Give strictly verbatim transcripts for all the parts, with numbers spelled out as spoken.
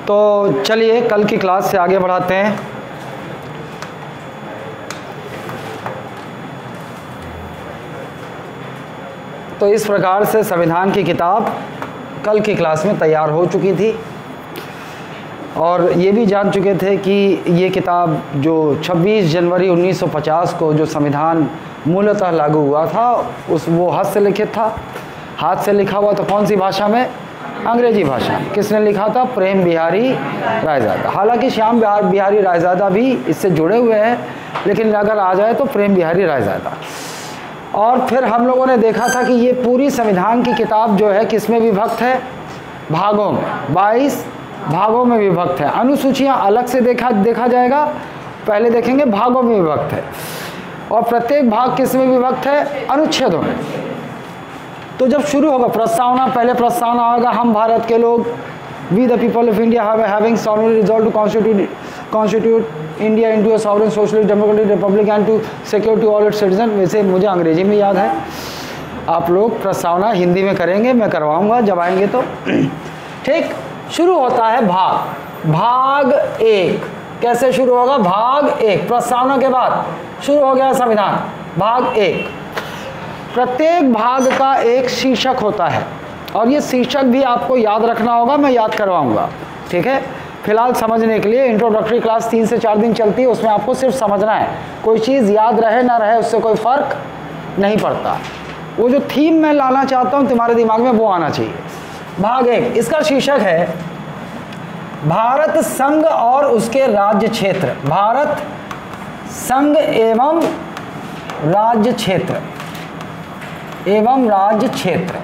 तो चलिए कल की क्लास से आगे बढ़ाते हैं। तो इस प्रकार से संविधान की किताब कल की क्लास में तैयार हो चुकी थी और ये भी जान चुके थे कि ये किताब जो छब्बीस जनवरी उन्नीस सौ पचास को जो संविधान मूलतः लागू हुआ था उस वो हाथ से लिखित था। हाथ से लिखा हुआ तो कौन सी भाषा में? अंग्रेजी भाषा। किसने लिखा था? प्रेम बिहारी रायजादा। हालांकि श्याम बिहारी रायजादा भी इससे जुड़े हुए हैं, लेकिन अगर आ जाए तो प्रेम बिहारी रायजादा। और फिर हम लोगों ने देखा था कि ये पूरी संविधान की किताब जो है किसमें विभक्त है? भागों में, बाईस भागों में विभक्त है। अनुसूचियाँ अलग से देखा देखा जाएगा, पहले देखेंगे भागों में विभक्त है। और प्रत्येक भाग किस में विभक्त है? अनुच्छेदों में। तो जब शुरू होगा प्रस्तावना, पहले प्रस्तावना होगा, हम भारत के लोग, we the people of India having sovereign resolve to constitute constitute India into a sovereign socialist democratic republic and to secure to all its citizen. वैसे मुझे अंग्रेजी में याद है, आप लोग प्रस्तावना हिंदी में करेंगे, मैं करवाऊंगा जब आएंगे तो। ठीक, शुरू होता है भाग। भाग एक कैसे शुरू होगा? भाग एक, प्रस्तावना के बाद शुरू हो गया संविधान। भाग एक, प्रत्येक भाग का एक शीर्षक होता है और ये शीर्षक भी आपको याद रखना होगा, मैं याद करवाऊंगा। ठीक है, फिलहाल समझने के लिए इंट्रोडक्टरी क्लास तीन से चार दिन चलती है, उसमें आपको सिर्फ समझना है। कोई चीज़ याद रहे ना रहे उससे कोई फर्क नहीं पड़ता। वो जो थीम मैं लाना चाहता हूँ तुम्हारे दिमाग में वो आना चाहिए। भाग एक, इसका शीर्षक है भारत संघ और उसके राज्य क्षेत्र। भारत संघ एवं राज्य क्षेत्र एवं राज्य क्षेत्र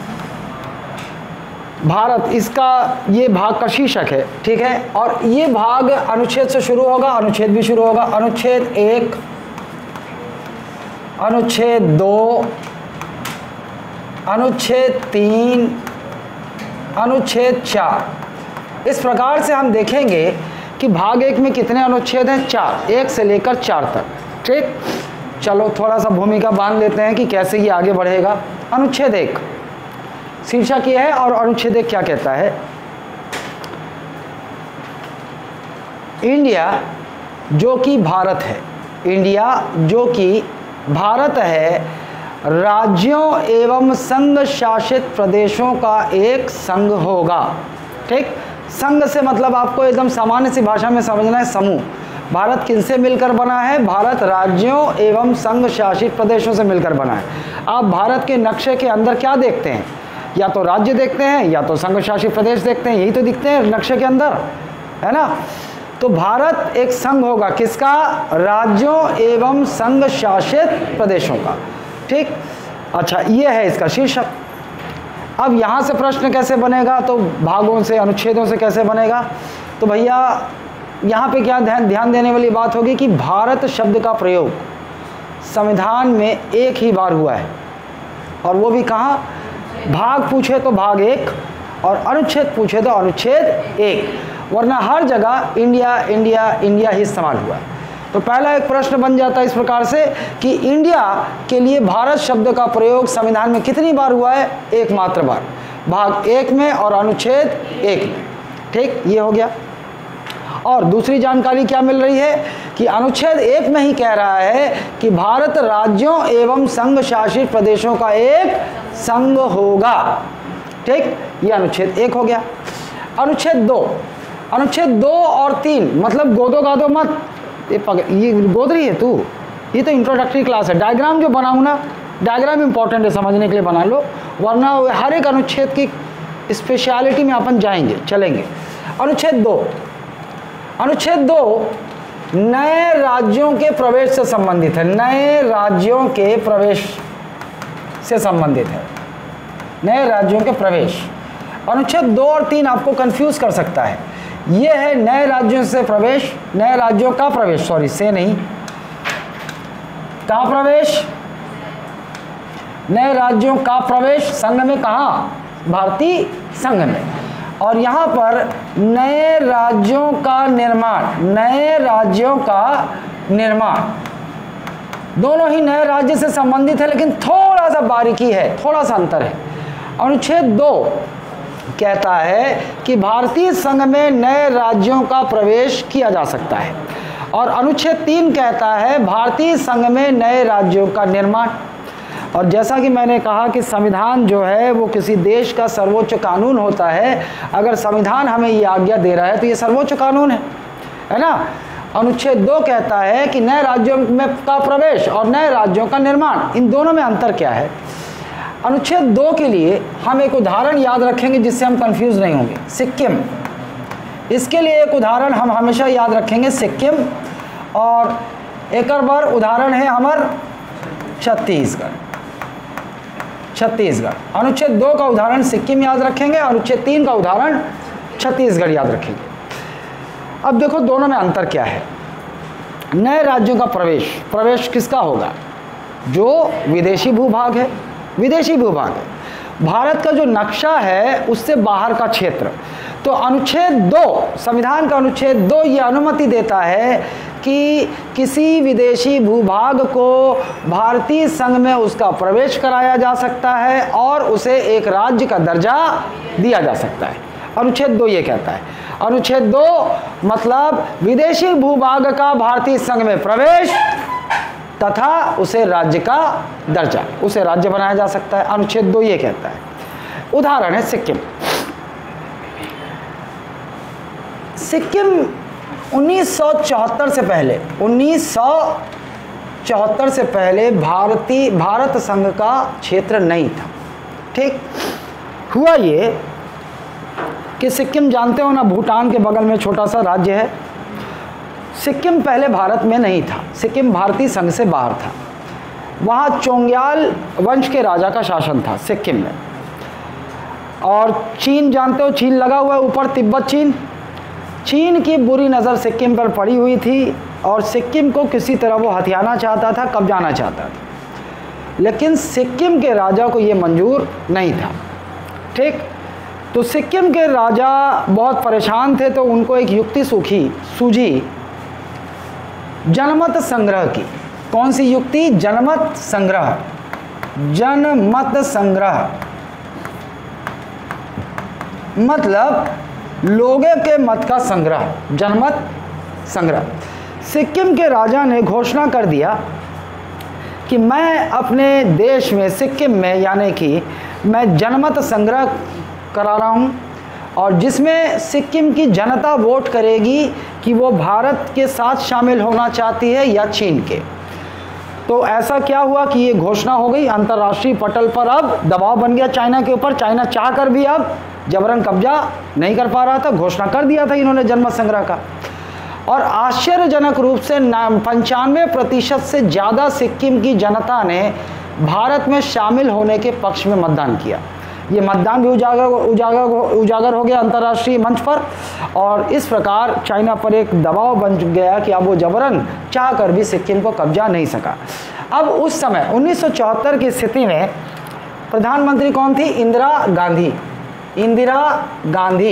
भारत, इसका ये भाग का शीर्षक है। ठीक है, और ये भाग अनुच्छेद से शुरू होगा, अनुच्छेद भी शुरू होगा। अनुच्छेद एक, अनुच्छेद दो, अनुच्छेद तीन, अनुच्छेद चार। इस प्रकार से हम देखेंगे कि भाग एक में कितने अनुच्छेद हैं? चार, एक से लेकर चार तक। ठीक, चलो थोड़ा सा भूमिका बांध लेते हैं कि कैसे ये आगे बढ़ेगा। अनुच्छेद एक, शीर्षक ये है और अनुच्छेद एक क्या कहता है? इंडिया जो कि भारत है, इंडिया जो कि भारत है, राज्यों एवं संघ शासित प्रदेशों का एक संघ होगा। ठीक, संघ से मतलब आपको एकदम सामान्य सी भाषा में समझना है, समूह। भारत किनसे मिलकर बना है? भारत राज्यों एवं संघ शासित प्रदेशों से मिलकर बना है। आप भारत के नक्शे के अंदर क्या देखते हैं? या तो राज्य देखते हैं या तो संघ शासित प्रदेश देखते हैं, यही तो दिखते हैं नक्शे के अंदर, है ना? तो भारत एक संघ होगा, किसका? राज्यों एवं संघ शासित प्रदेशों का। ठीक, अच्छा, ये है इसका शीर्षक। अब यहाँ से प्रश्न कैसे बनेगा? तो भागों से, अनुच्छेदों से कैसे बनेगा? तो भैया यहाँ पे क्या ध्यान ध्यान देने वाली बात होगी कि भारत शब्द का प्रयोग संविधान में एक ही बार हुआ है, और वो भी कहाँ? भाग पूछे तो भाग एक और अनुच्छेद पूछे तो अनुच्छेद एक, वरना हर जगह इंडिया इंडिया इंडिया ही इस्तेमाल हुआ है। तो पहला एक प्रश्न बन जाता है इस प्रकार से कि इंडिया के लिए भारत शब्द का प्रयोग संविधान में कितनी बार हुआ है? एकमात्र बार, भाग एक में और अनुच्छेद एक में। ठीक, ये हो गया। और दूसरी जानकारी क्या मिल रही है कि अनुच्छेद एक में ही कह रहा है कि भारत राज्यों एवं संघ शासित प्रदेशों का एक संघ होगा। ठीक, ये अनुच्छेद एक हो गया। अनुच्छेद दो, अनुच्छेद दो और तीन मतलब गोदो गादो मत, ये पग, ये गोद रही है तू, ये तो इंट्रोडक्टरी क्लास है। डायग्राम जो बनाऊँ ना, डायग्राम इंपॉर्टेंट है, समझने के लिए बना लो, वरना हर एक अनुच्छेद की स्पेशलिटी में अपन जाएंगे चलेंगे। अनुच्छेद दो, अनुच्छेद दो नए राज्यों के प्रवेश से संबंधित है। नए राज्यों के प्रवेश से संबंधित है, नए राज्यों के प्रवेश। अनुच्छेद दो और तीन आपको कंफ्यूज कर सकता है। ये है नए राज्यों से प्रवेश, नए राज्यों का प्रवेश, सॉरी से नहीं, का प्रवेश, नए राज्यों का प्रवेश संघ में, कहाँ? भारतीय संघ में। और यहाँ पर नए राज्यों का निर्माण, नए राज्यों का निर्माण, दोनों ही नए राज्य से संबंधित है, लेकिन थोड़ा सा बारीकी है, थोड़ा सा अंतर है। अनुच्छेद दो कहता है कि भारतीय संघ में नए राज्यों का प्रवेश किया जा सकता है, और अनुच्छेद तीन कहता है भारतीय संघ में नए राज्यों का निर्माण। और जैसा कि मैंने कहा कि संविधान जो है वो किसी देश का सर्वोच्च कानून होता है। अगर संविधान हमें ये आज्ञा दे रहा है तो ये सर्वोच्च कानून है, है ना। अनुच्छेद दो कहता है कि नए राज्यों में का प्रवेश और नए राज्यों का निर्माण, इन दोनों में अंतर क्या है। अनुच्छेद दो के लिए हम एक उदाहरण याद रखेंगे जिससे हम कंफ्यूज नहीं होंगे, सिक्किम। इसके लिए एक उदाहरण हम हमेशा याद रखेंगे, सिक्किम। और एक बार उदाहरण है हमार छत्तीसगढ़। छत्तीसगढ़ अनुच्छेद दो का उदाहरण सिक्किम याद रखेंगे, अनुच्छेद तीन का उदाहरण छत्तीसगढ़ याद रखेंगे। अब देखो दोनों में अंतर क्या है। नए राज्यों का प्रवेश, प्रवेश किसका होगा? जो विदेशी भूभाग है, विदेशी भूभाग है। भारत का जो नक्शा है उससे बाहर का क्षेत्र। तो अनुच्छेद दो, संविधान का अनुच्छेद दो ये अनुमति देता है कि किसी विदेशी भूभाग को भारतीय संघ में उसका प्रवेश कराया जा सकता है और उसे एक राज्य का दर्जा दिया जा सकता है। अनुच्छेद दो ये कहता है। अनुच्छेद दो मतलब विदेशी भूभाग का भारतीय संघ में प्रवेश तथा उसे राज्य का दर्जा, उसे राज्य बनाया जा सकता है। अनुच्छेद दो ये कहता है। उदाहरण है सिक्किम। सिक्किम उन्नीस सौ चौहत्तर से पहले उन्नीस सौ चौहत्तर से पहले भारतीय भारत संघ का क्षेत्र नहीं था। ठीक, हुआ ये कि सिक्किम जानते हो ना, भूटान के बगल में छोटा सा राज्य है। सिक्किम पहले भारत में नहीं था, सिक्किम भारतीय संघ से बाहर था। वहाँ चोंग्याल वंश के राजा का शासन था सिक्किम में। और चीन जानते हो, चीन लगा हुआ है ऊपर, तिब्बत चीन। चीन की बुरी नज़र सिक्किम पर पड़ी हुई थी और सिक्किम को किसी तरह वो हथियाना चाहता था, कब्जाना चाहता था। लेकिन सिक्किम के राजा को ये मंजूर नहीं था। ठीक, तो सिक्किम के राजा बहुत परेशान थे, तो उनको एक युक्ति सूखी सूझी जनमत संग्रह की। कौन सी युक्ति? जनमत संग्रह। जनमत संग्रह मतलब लोगों के मत का संग्रह, जनमत संग्रह। सिक्किम के राजा ने घोषणा कर दिया कि मैं अपने देश में, सिक्किम में, यानी कि मैं जनमत संग्रह करा रहा हूँ, और जिसमें सिक्किम की जनता वोट करेगी कि वो भारत के साथ शामिल होना चाहती है या चीन के। तो ऐसा क्या हुआ कि ये घोषणा हो गई अंतर्राष्ट्रीय पटल पर। अब दबाव बन गया चाइना के ऊपर। चाइना चाह कर भी अब जबरन कब्जा नहीं कर पा रहा था। घोषणा कर दिया था इन्होंने जनमत संग्रह का। और आश्चर्यजनक रूप से पंचानवे प्रतिशत से ज़्यादा सिक्किम की जनता ने भारत में शामिल होने के पक्ष में मतदान किया। ये मतदान भी उजागर उजागर उजागर हो गया अंतर्राष्ट्रीय मंच पर, और इस प्रकार चाइना पर एक दबाव बन गया कि अब वो जबरन चाह कर भी सिक्किम को कब्जा नहीं सका। अब उस समय उन्नीस सौ चौहत्तर की स्थिति में प्रधानमंत्री कौन थी? इंदिरा गांधी। इंदिरा गांधी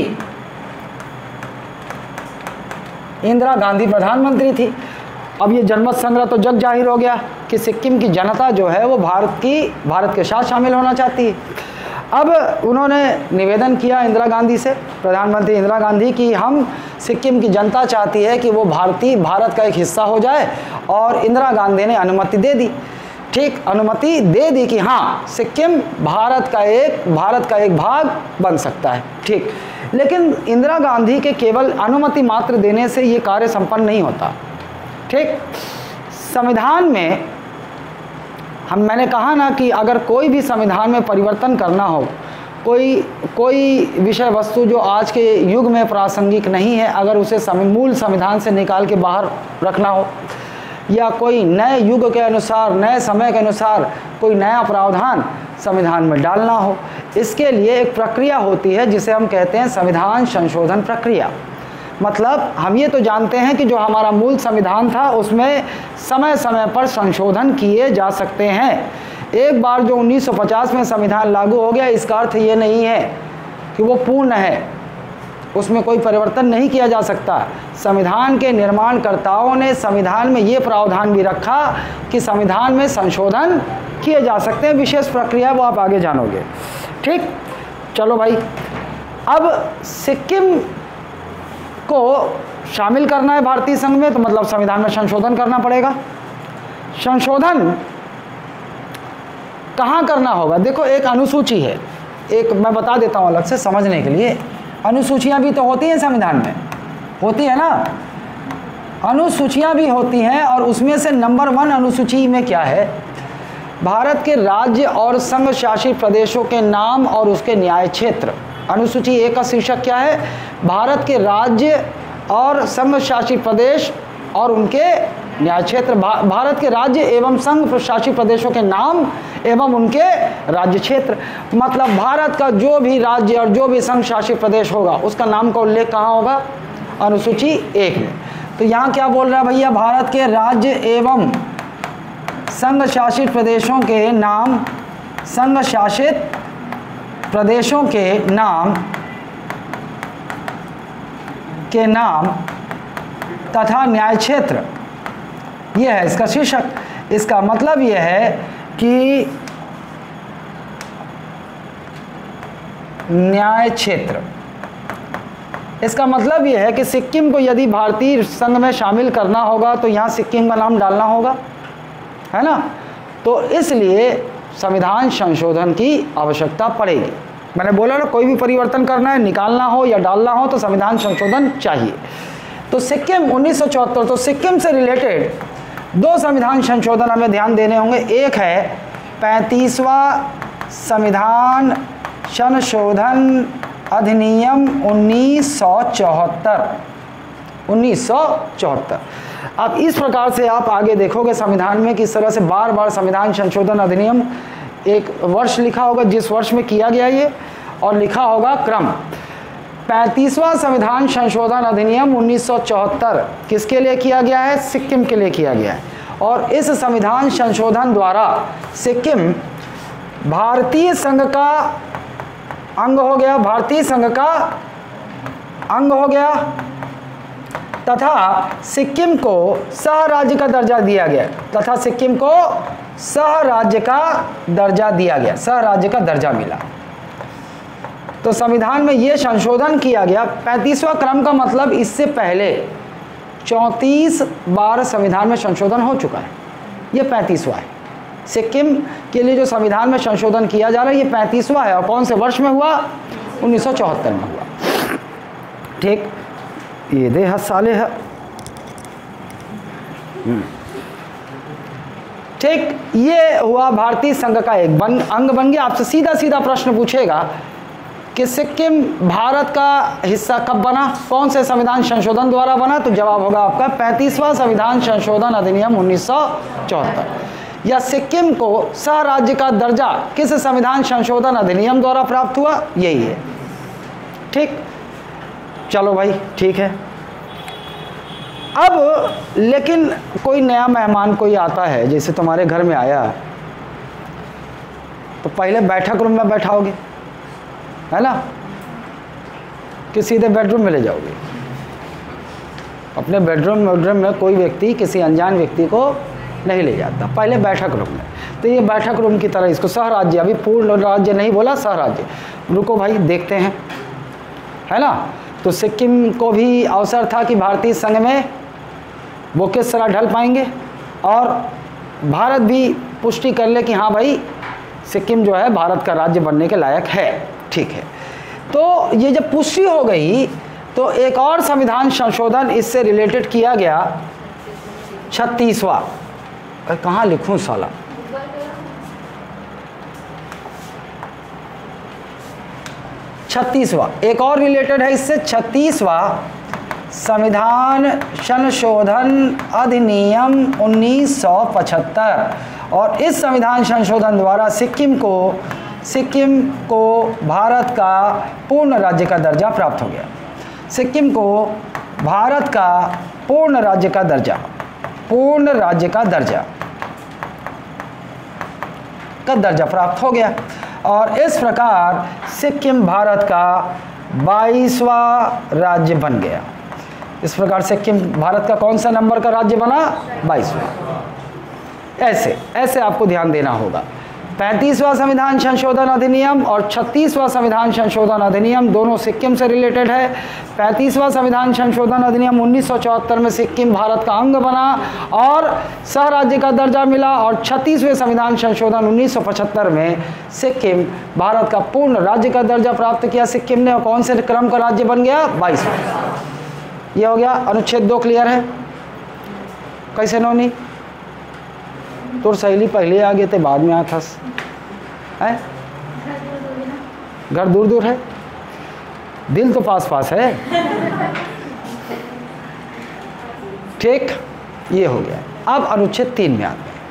इंदिरा गांधी प्रधानमंत्री थी। अब ये जनमत संग्रह तो जग जाहिर हो गया कि सिक्किम की जनता जो है वो भारत की भारत के साथ शामिल होना चाहती है। अब उन्होंने निवेदन किया इंदिरा गांधी से, प्रधानमंत्री इंदिरा गांधी, कि हम सिक्किम की जनता चाहती है कि वो भारतीय भारत का एक हिस्सा हो जाए, और इंदिरा गांधी ने अनुमति दे दी। ठीक, अनुमति दे दी कि हाँ सिक्किम भारत का एक भारत का एक भाग बन सकता है। ठीक, लेकिन इंदिरा गांधी के केवल अनुमति मात्र देने से ये कार्य संपन्न नहीं होता। ठीक, संविधान में हम मैंने कहा ना कि अगर कोई भी संविधान में परिवर्तन करना हो, कोई कोई विषय वस्तु जो आज के युग में प्रासंगिक नहीं है, अगर उसे मूल संविधान से निकाल के बाहर रखना हो, या कोई नए युग के अनुसार, नए समय के अनुसार कोई नया प्रावधान संविधान में डालना हो, इसके लिए एक प्रक्रिया होती है जिसे हम कहते हैं संविधान संशोधन प्रक्रिया। मतलब हम ये तो जानते हैं कि जो हमारा मूल संविधान था उसमें समय समय पर संशोधन किए जा सकते हैं। एक बार जो उन्नीस सौ पचास में संविधान लागू हो गया, इसका अर्थ ये नहीं है कि वो पूर्ण है, उसमें कोई परिवर्तन नहीं किया जा सकता। संविधान के निर्माणकर्ताओं ने संविधान में ये प्रावधान भी रखा कि संविधान में संशोधन किए जा सकते हैं। विशेष प्रक्रिया वो आप आगे जानोगे। ठीक, चलो भाई, अब सिक्किम को शामिल करना है भारतीय संघ में, तो मतलब संविधान में संशोधन करना पड़ेगा। संशोधन कहाँ करना होगा? देखो, एक अनुसूची है, एक मैं बता देता हूँ अलग से समझने के लिए। अनुसूचियाँ भी तो होती हैं संविधान में, होती है ना, अनुसूचियाँ भी होती हैं, और उसमें से नंबर वन अनुसूची में क्या है? भारत के राज्य और संघ शासित प्रदेशों के नाम और उसके न्याय क्षेत्र। अनुसूची एक का शीर्षक क्या है? भारत के राज्य और संघ शासित प्रदेश और उनके न्याय क्षेत्र। भा, भारत के राज्य एवं संघ शासित प्रदेशों के नाम एवं उनके राज्य क्षेत्र, मतलब भारत का जो भी राज्य और जो भी संघ शासित प्रदेश होगा उसका नाम का उल्लेख कहाँ होगा? अनुसूची एक में। तो यहाँ क्या बोल रहा है भैया? भारत के राज्य एवं संघ शासित प्रदेशों के नाम, संघ शासित प्रदेशों के नाम के नाम तथा न्याय क्षेत्र, यह है इसका शीर्षक। इसका मतलब यह है कि न्याय क्षेत्र, इसका मतलब यह है कि सिक्किम को यदि भारतीय संघ में शामिल करना होगा तो यहाँ सिक्किम का नाम डालना होगा, है ना। तो इसलिए संविधान संशोधन की आवश्यकता पड़ेगी। मैंने बोला ना, कोई भी परिवर्तन करना है, निकालना हो या डालना हो तो संविधान संशोधन चाहिए। तो सिक्किम उन्नीस सौ चौहत्तर, तो सिक्किम से रिलेटेड दो संविधान संशोधन हमें ध्यान देने होंगे। एक है पैंतीसवां संविधान संशोधन अधिनियम उन्नीस सौ चौहत्तर, उन्नीस सौ चौहत्तर। अब इस प्रकार से आप आगे देखोगे संविधान में किस तरह से बार बार संविधान संशोधन अधिनियम, एक वर्ष लिखा होगा जिस वर्ष में किया गया ये, और लिखा होगा क्रम। पैंतीसवां संविधान संशोधन अधिनियम उन्नीस सौ चौहत्तर किसके लिए किया गया है? सिक्किम के लिए किया गया है। और इस संविधान संशोधन द्वारा सिक्किम भारतीय संघ का अंग हो गया, भारतीय संघ का अंग हो गया, तथा सिक्किम को सह राज्य का दर्जा दिया गया, तथा सिक्किम को सह राज्य का दर्जा दिया गया, सह राज्य का दर्जा मिला। तो संविधान में ये संशोधन किया गया। पैंतीसवां क्रम का मतलब इससे पहले चौंतीस बार संविधान में संशोधन हो चुका है, ये पैंतीसवां है। सिक्किम के लिए जो संविधान में संशोधन किया जा रहा है ये पैंतीसवां है। और कौन से वर्ष में हुआ? उन्नीस सौ चौहत्तर में हुआ। ठीक, ये दे हद साले है। ठीक, ये हुआ भारतीय संघ का एक बन, अंग बन गया। आपसे सीधा सीधा प्रश्न पूछेगा कि सिक्किम भारत का हिस्सा कब बना, कौन से संविधान संशोधन द्वारा बना? तो जवाब होगा आपका पैंतीसवां संविधान संशोधन अधिनियम उन्नीस सौ चौहत्तर। या सिक्किम को सह राज्य का दर्जा किस संविधान संशोधन अधिनियम द्वारा प्राप्त हुआ? यही है। ठीक, चलो भाई, ठीक है। अब लेकिन कोई नया मेहमान कोई आता है, जैसे तुम्हारे घर में आया, तो पहले बैठक रूम में बैठाओगे, है ना, कि सीधे बेडरूम में ले जाओगे? अपने बेडरूम बेडरूम में कोई व्यक्ति किसी अनजान व्यक्ति को नहीं ले जाता, पहले बैठक रूम में। तो ये बैठक रूम की तरह इसको सह राज्य, अभी पूर्ण राज्य नहीं बोला, सह राज्य। रुको भाई, देखते हैं, है ना। तो सिक्किम को भी अवसर था कि भारतीय संघ में वो किस तरह ढल पाएंगे, और भारत भी पुष्टि कर ले कि हाँ भाई सिक्किम जो है भारत का राज्य बनने के लायक है। ठीक है, तो ये जब पुष्टि हो गई तो एक और संविधान संशोधन इससे रिलेटेड किया गया, छत्तीसवां। कहाँ लिखूं साला? छत्तीसवां एक और रिलेटेड है इससे, छत्तीसवां संविधान संशोधन अधिनियम उन्नीस सौ पचहत्तर। और इस संविधान संशोधन द्वारा सिक्किम को सिक्किम को भारत का पूर्ण राज्य का दर्जा प्राप्त हो गया। सिक्किम को भारत का पूर्ण राज्य का दर्जा पूर्ण राज्य का दर्जा का दर्जा प्राप्त हो गया। और इस प्रकार सिक्किम भारत का बाईसवां राज्य बन गया। इस प्रकार सिक्किम भारत का कौन सा नंबर का राज्य बना? बाईसवां। ऐसे ऐसे आपको ध्यान देना होगा। पैंतीसवां संविधान संशोधन अधिनियम और छत्तीसवां संविधान संशोधन अधिनियम दोनों सिक्किम से रिलेटेड है। पैंतीसवां संविधान संशोधन अधिनियम उन्नीस सौ चौहत्तर में सिक्किम भारत का अंग बना और सह राज्य का दर्जा मिला, और छत्तीसवें संविधान संशोधन उन्नीस सौ पचहत्तर में सिक्किम भारत का पूर्ण राज्य का दर्जा प्राप्त किया सिक्किम ने, और कौन से क्रम का राज्य बन गया? बाईसवां। ये हो गया। अनुच्छेद दो क्लियर है? कैसे नोनी तो सहेली पहले आ गए थे बाद में आता है। घर दूर दूर है, दिल तो पास पास है। ठीक, ये हो गया। अब अनुच्छेद तीन में आते हैं।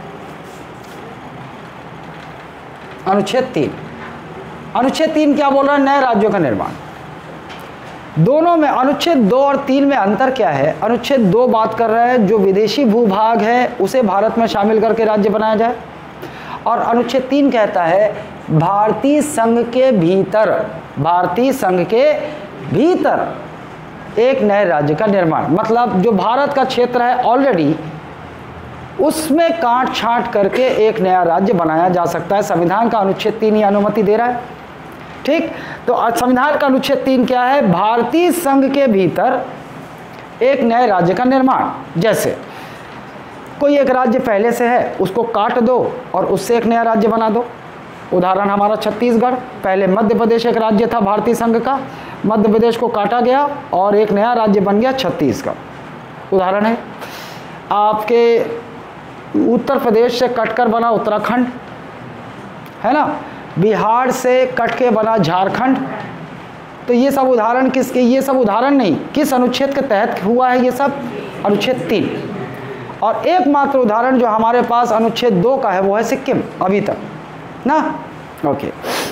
अनुच्छेद तीन अनुच्छेद तीन क्या बोल रहा है? नए राज्यों का निर्माण। दोनों में अनुच्छेद दो और तीन में अंतर क्या है? अनुच्छेद दो बात कर रहा है जो विदेशी भूभाग है उसे भारत में शामिल करके राज्य बनाया जाए, और अनुच्छेद तीन कहता है भारतीय संघ के भीतर भारतीय संघ के भीतर एक नए राज्य का निर्माण। मतलब जो भारत का क्षेत्र है ऑलरेडी, उसमें काट छांट करके एक नया राज्य बनाया जा सकता है। संविधान का अनुच्छेद तीन ही अनुमति दे रहा है। ठीक, तो संविधान का अनुच्छेद तीन क्या है? भारतीय संघ के भीतर एक नए राज्य का निर्माण। जैसे कोई एक राज्य पहले से है, उसको काट दो और उससे एक नया राज्य बना दो। उदाहरण हमारा छत्तीसगढ़, पहले मध्य प्रदेश एक राज्य था भारतीय संघ का, मध्य प्रदेश को काटा गया और एक नया राज्य बन गया छत्तीसगढ़। उदाहरण है आपके उत्तर प्रदेश से कटकर बना उत्तराखंड, है ना, बिहार से कट के बना झारखंड। तो ये सब उदाहरण किसके? ये सब उदाहरण नहीं, किस अनुच्छेद के तहत हुआ है ये सब? अनुच्छेद तीन। और एकमात्र उदाहरण जो हमारे पास अनुच्छेद दो का है वो है सिक्किम अभी तक ना। ओके,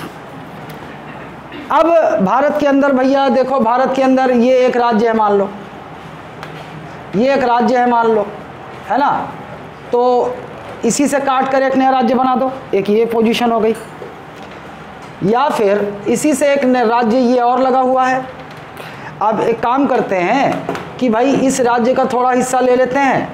अब भारत के अंदर भैया देखो, भारत के अंदर ये एक राज्य है मान लो, ये एक राज्य है मान लो, है ना, तो इसी से काट कर एक नया राज्य बना दो, एक ये पोजीशन हो गई। या फिर इसी से एक राज्य ये और लगा हुआ है। अब एक काम करते हैं कि भाई इस राज्य का थोड़ा हिस्सा ले लेते हैं,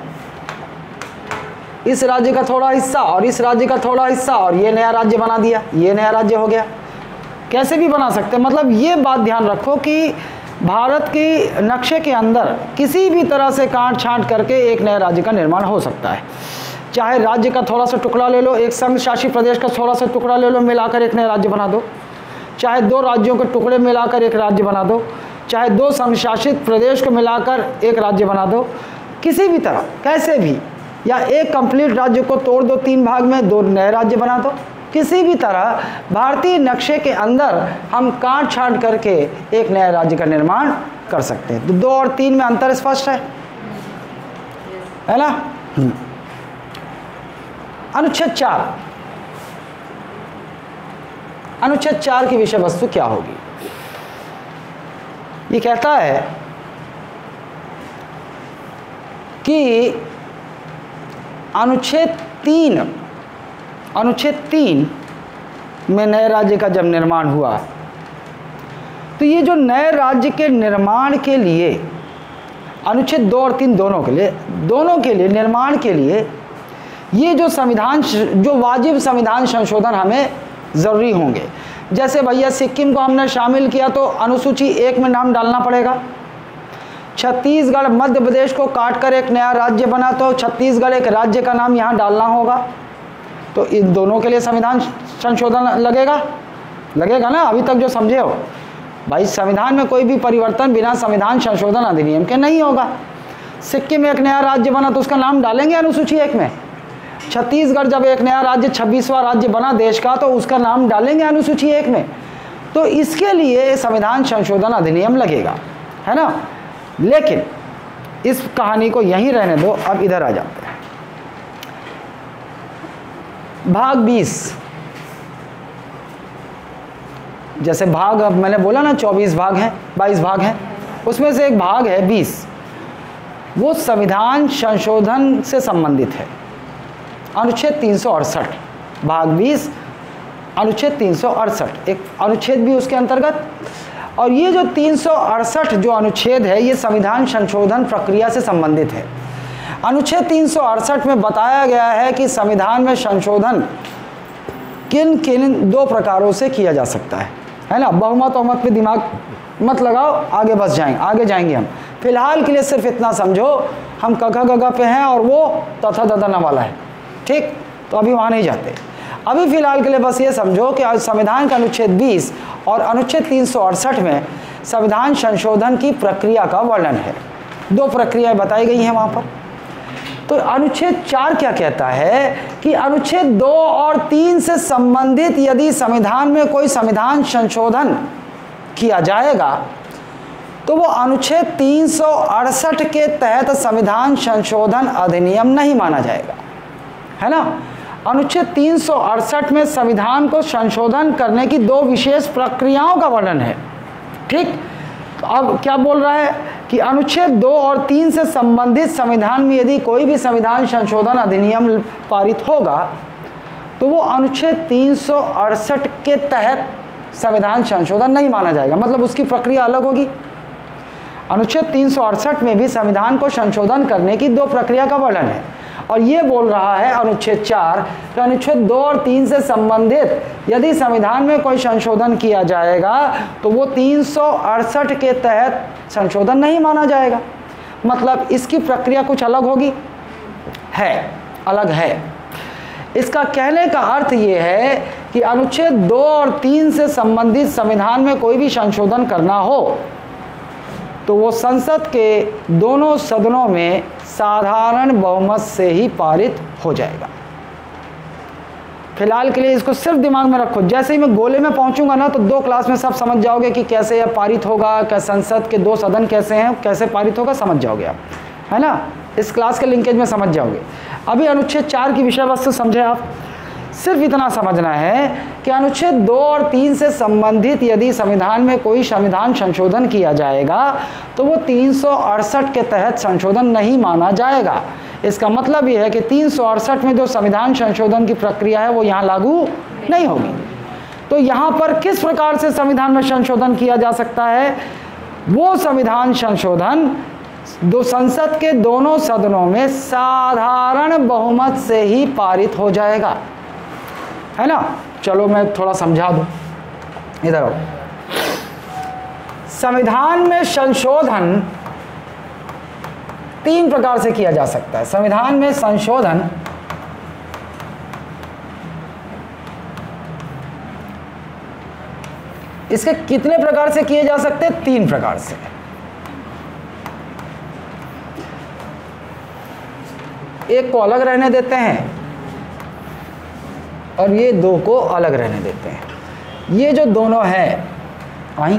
इस राज्य का थोड़ा हिस्सा और इस राज्य का थोड़ा हिस्सा, और ये नया राज्य बना दिया, ये नया राज्य हो गया। कैसे भी बना सकते हैं। मतलब ये बात ध्यान रखो कि भारत के नक्शे के अंदर किसी भी तरह से काट छांट करके एक नए राज्य का निर्माण हो सकता है। चाहे राज्य का थोड़ा सा टुकड़ा ले लो, एक संघ शासित प्रदेश का थोड़ा सा टुकड़ा ले लो, मिलाकर एक नया राज्य बना दो। चाहे दो राज्यों के टुकड़े मिलाकर एक राज्य बना दो, चाहे दो संघ शासित प्रदेश को मिलाकर एक राज्य बना दो, किसी भी तरह कैसे भी, या एक कंप्लीट राज्य को तोड़ दो तीन भाग में, दो नए राज्य बना दो। किसी भी तरह भारतीय नक्शे के अंदर हम काट छांट करके एक नए राज्य का निर्माण कर सकते हैं। तो दो और तीन में अंतर स्पष्ट है, है ना। अनुच्छेद चार अनुच्छेद चार की विषय वस्तु क्या होगी? ये कहता है कि अनुच्छेद तीन अनुच्छेद तीन में नए राज्य का जब निर्माण हुआ, तो ये जो नए राज्य के निर्माण के लिए अनुच्छेद दो और तीन दोनों के लिए दोनों के लिए निर्माण के लिए ये जो संविधान जो वाजिब संविधान संशोधन हमें ज़रूरी होंगे। जैसे भैया सिक्किम को हमने शामिल किया तो अनुसूची एक में नाम डालना पड़ेगा। छत्तीसगढ़ मध्य प्रदेश को काटकर एक नया राज्य बना तो छत्तीसगढ़ एक राज्य का नाम यहाँ डालना होगा। तो इन दोनों के लिए संविधान संशोधन लगेगा लगेगा ना। अभी तक जो समझे हो भाई, संविधान में कोई भी परिवर्तन बिना संविधान संशोधन अधिनियम के नहीं होगा। सिक्किम एक नया राज्य बना तो उसका नाम डालेंगे अनुसूची एक में। छत्तीसगढ़ जब एक नया राज्य छब्बीसवां राज्य बना देश का तो उसका नाम डालेंगे अनुसूची एक में। तो इसके लिए संविधान संशोधन अधिनियम लगेगा, है ना। लेकिन इस कहानी को यहीं रहने दो, अब इधर आ जाते हैं। भाग बीस, जैसे भाग अब मैंने बोला ना चौबीस भाग हैं, बाईस भाग हैं, उसमें से एक भाग है बीस, वो संविधान संशोधन से संबंधित है। अनुच्छेद तीन सौ अड़सठ, भाग बीस अनुच्छेद तीन सौ अड़सठ, एक अनुच्छेद भी उसके अंतर्गत। और ये जो तीन सौ अड़सठ जो अनुच्छेद है ये संविधान संशोधन प्रक्रिया से संबंधित है। अनुच्छेद तीन सौ अड़सठ में बताया गया है कि संविधान में संशोधन किन किन दो प्रकारों से किया जा सकता है, है ना। बहुमत और मत पे दिमाग मत लगाओ, आगे बस जाएंगे आगे जाएंगे हम। फिलहाल के लिए सिर्फ इतना समझो, हम कखा गगा पे हैं और वो तथा ददना वाला है, ठीक। तो अभी वहाँ नहीं जाते। अभी फिलहाल के लिए बस ये समझो कि आज संविधान का अनुच्छेद बीस और अनुच्छेद तीन सौ अड़सठ में संविधान संशोधन की प्रक्रिया का वर्णन है। दो प्रक्रियाएं बताई गई हैं वहाँ पर। तो अनुच्छेद चार क्या कहता है कि अनुच्छेद दो और तीन से संबंधित यदि संविधान में कोई संविधान संशोधन किया जाएगा तो वो अनुच्छेद तीन सौ अड़सठ के तहत संविधान संशोधन अधिनियम नहीं माना जाएगा, है ना। अनुच्छेद तीन सौ अड़सठ में संविधान को संशोधन करने की दो विशेष प्रक्रियाओं का वर्णन है, ठीक। तो अब क्या बोल रहा है कि अनुच्छेद दो और तीन से संबंधित संविधान में यदि कोई भी संविधान संशोधन अधिनियम पारित होगा तो वो अनुच्छेद तीन सौ अड़सठ के तहत संविधान संशोधन नहीं माना जाएगा, मतलब उसकी प्रक्रिया अलग होगी। अनुच्छेद तीन सौ अड़सठ में भी संविधान को संशोधन करने की दो प्रक्रिया का वर्णन है और ये बोल रहा है अनुच्छेद चार कि अनुच्छेद दो और तीन से संबंधित यदि संविधान में कोई संशोधन किया जाएगा तो वो तीन सौ अड़सठ के तहत संशोधन नहीं माना जाएगा, मतलब इसकी प्रक्रिया कुछ अलग होगी, है अलग है। इसका कहने का अर्थ ये है कि अनुच्छेद दो और तीन से संबंधित संविधान में कोई भी संशोधन करना हो तो वो संसद के दोनों सदनों में साधारण बहुमत से ही पारित हो जाएगा। फिलहाल के लिए इसको सिर्फ दिमाग में रखो, जैसे ही मैं गोले में पहुंचूंगा ना तो दो क्लास में सब समझ जाओगे कि कैसे यह पारित होगा, क्या संसद के दो सदन कैसे हैं, कैसे पारित होगा, समझ जाओगे आप, है ना। इस क्लास के लिंकेज में समझ जाओगे। अभी अनुच्छेद चार की विषय वस्तु समझे आप। सिर्फ इतना समझना है कि अनुच्छेद दो और तीन से संबंधित यदि संविधान में कोई संविधान संशोधन किया जाएगा तो वो तीन सौ अड़सठ के तहत संशोधन नहीं माना जाएगा। इसका मतलब ये है कि तीन सौ अड़सठ में जो संविधान संशोधन की प्रक्रिया है वो यहाँ लागू नहीं होगी। तो यहाँ पर किस प्रकार से संविधान में संशोधन किया जा सकता है? वो संविधान संशोधन दो संसद के दोनों सदनों में साधारण बहुमत से ही पारित हो जाएगा, है ना। चलो मैं थोड़ा समझा दूं, इधर आओ। संविधान में संशोधन तीन प्रकार से किया जा सकता है। संविधान में संशोधन इसके कितने प्रकार से किए जा सकते हैं? तीन प्रकार से। एक को अलग रहने देते हैं और ये दो को अलग रहने देते हैं। ये जो दोनों हैं आई,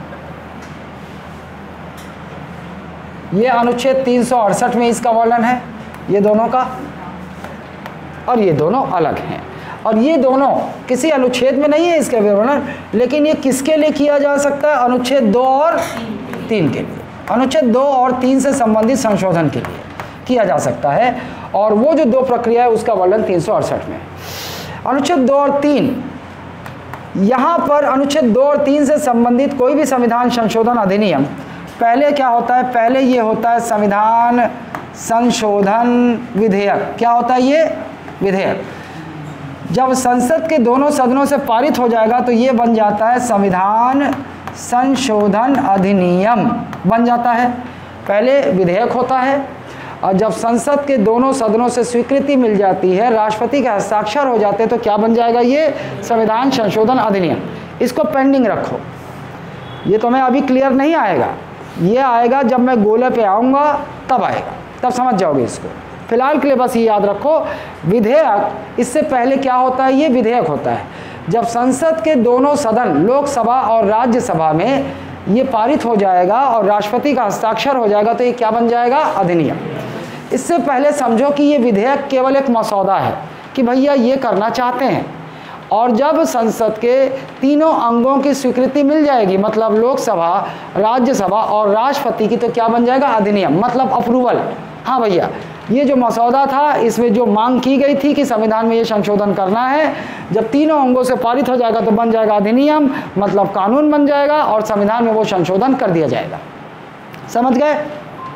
ये अनुच्छेद तीन सौ अड़सठ में इसका वर्णन है, ये दोनों का, और ये दोनों अलग हैं। और ये दोनों किसी अनुच्छेद में नहीं है इसका वर्णन, लेकिन ये किसके लिए किया जा सकता है? अनुच्छेद दो और तीन के लिए, अनुच्छेद दो और तीन से संबंधित संशोधन के लिए किया जा सकता है। और वो जो दो प्रक्रिया है उसका वर्णन तीन सौ अड़सठ में है। अनुच्छेद दो और तीन, यहाँ पर अनुच्छेद दो और तीन से संबंधित कोई भी संविधान संशोधन अधिनियम, पहले क्या होता है? पहले ये होता है संविधान संशोधन विधेयक। क्या होता है ये? विधेयक। जब संसद के दोनों सदनों से पारित हो जाएगा तो ये बन जाता है संविधान संशोधन अधिनियम बन जाता है। पहले विधेयक होता है और जब संसद के दोनों सदनों से स्वीकृति मिल जाती है, राष्ट्रपति के हस्ताक्षर हो जाते हैं, तो क्या बन जाएगा? ये संविधान संशोधन अधिनियम। इसको पेंडिंग रखो, ये तुम्हें अभी क्लियर नहीं आएगा, ये आएगा जब मैं गोले पे आऊँगा तब आएगा, तब समझ जाओगे इसको। फिलहाल के लिए बस ये याद रखो, विधेयक इससे पहले क्या होता है? ये विधेयक होता है जब संसद के दोनों सदन, लोकसभा और राज्यसभा में ये पारित हो जाएगा और राष्ट्रपति का हस्ताक्षर हो जाएगा तो ये क्या बन जाएगा? अधिनियम। इससे पहले समझो कि ये विधेयक केवल एक मसौदा है कि भैया ये करना चाहते हैं, और जब संसद के तीनों अंगों की स्वीकृति मिल जाएगी, मतलब लोकसभा, राज्यसभा और राष्ट्रपति की, तो क्या बन जाएगा? अधिनियम, मतलब अप्रूवल। हाँ भैया, ये जो मसौदा था इसमें जो मांग की गई थी कि संविधान में ये संशोधन करना है, जब तीनों अंगों से पारित हो जाएगा तो बन जाएगा अधिनियम, मतलब कानून बन जाएगा और संविधान में वो संशोधन कर दिया जाएगा। समझ गए?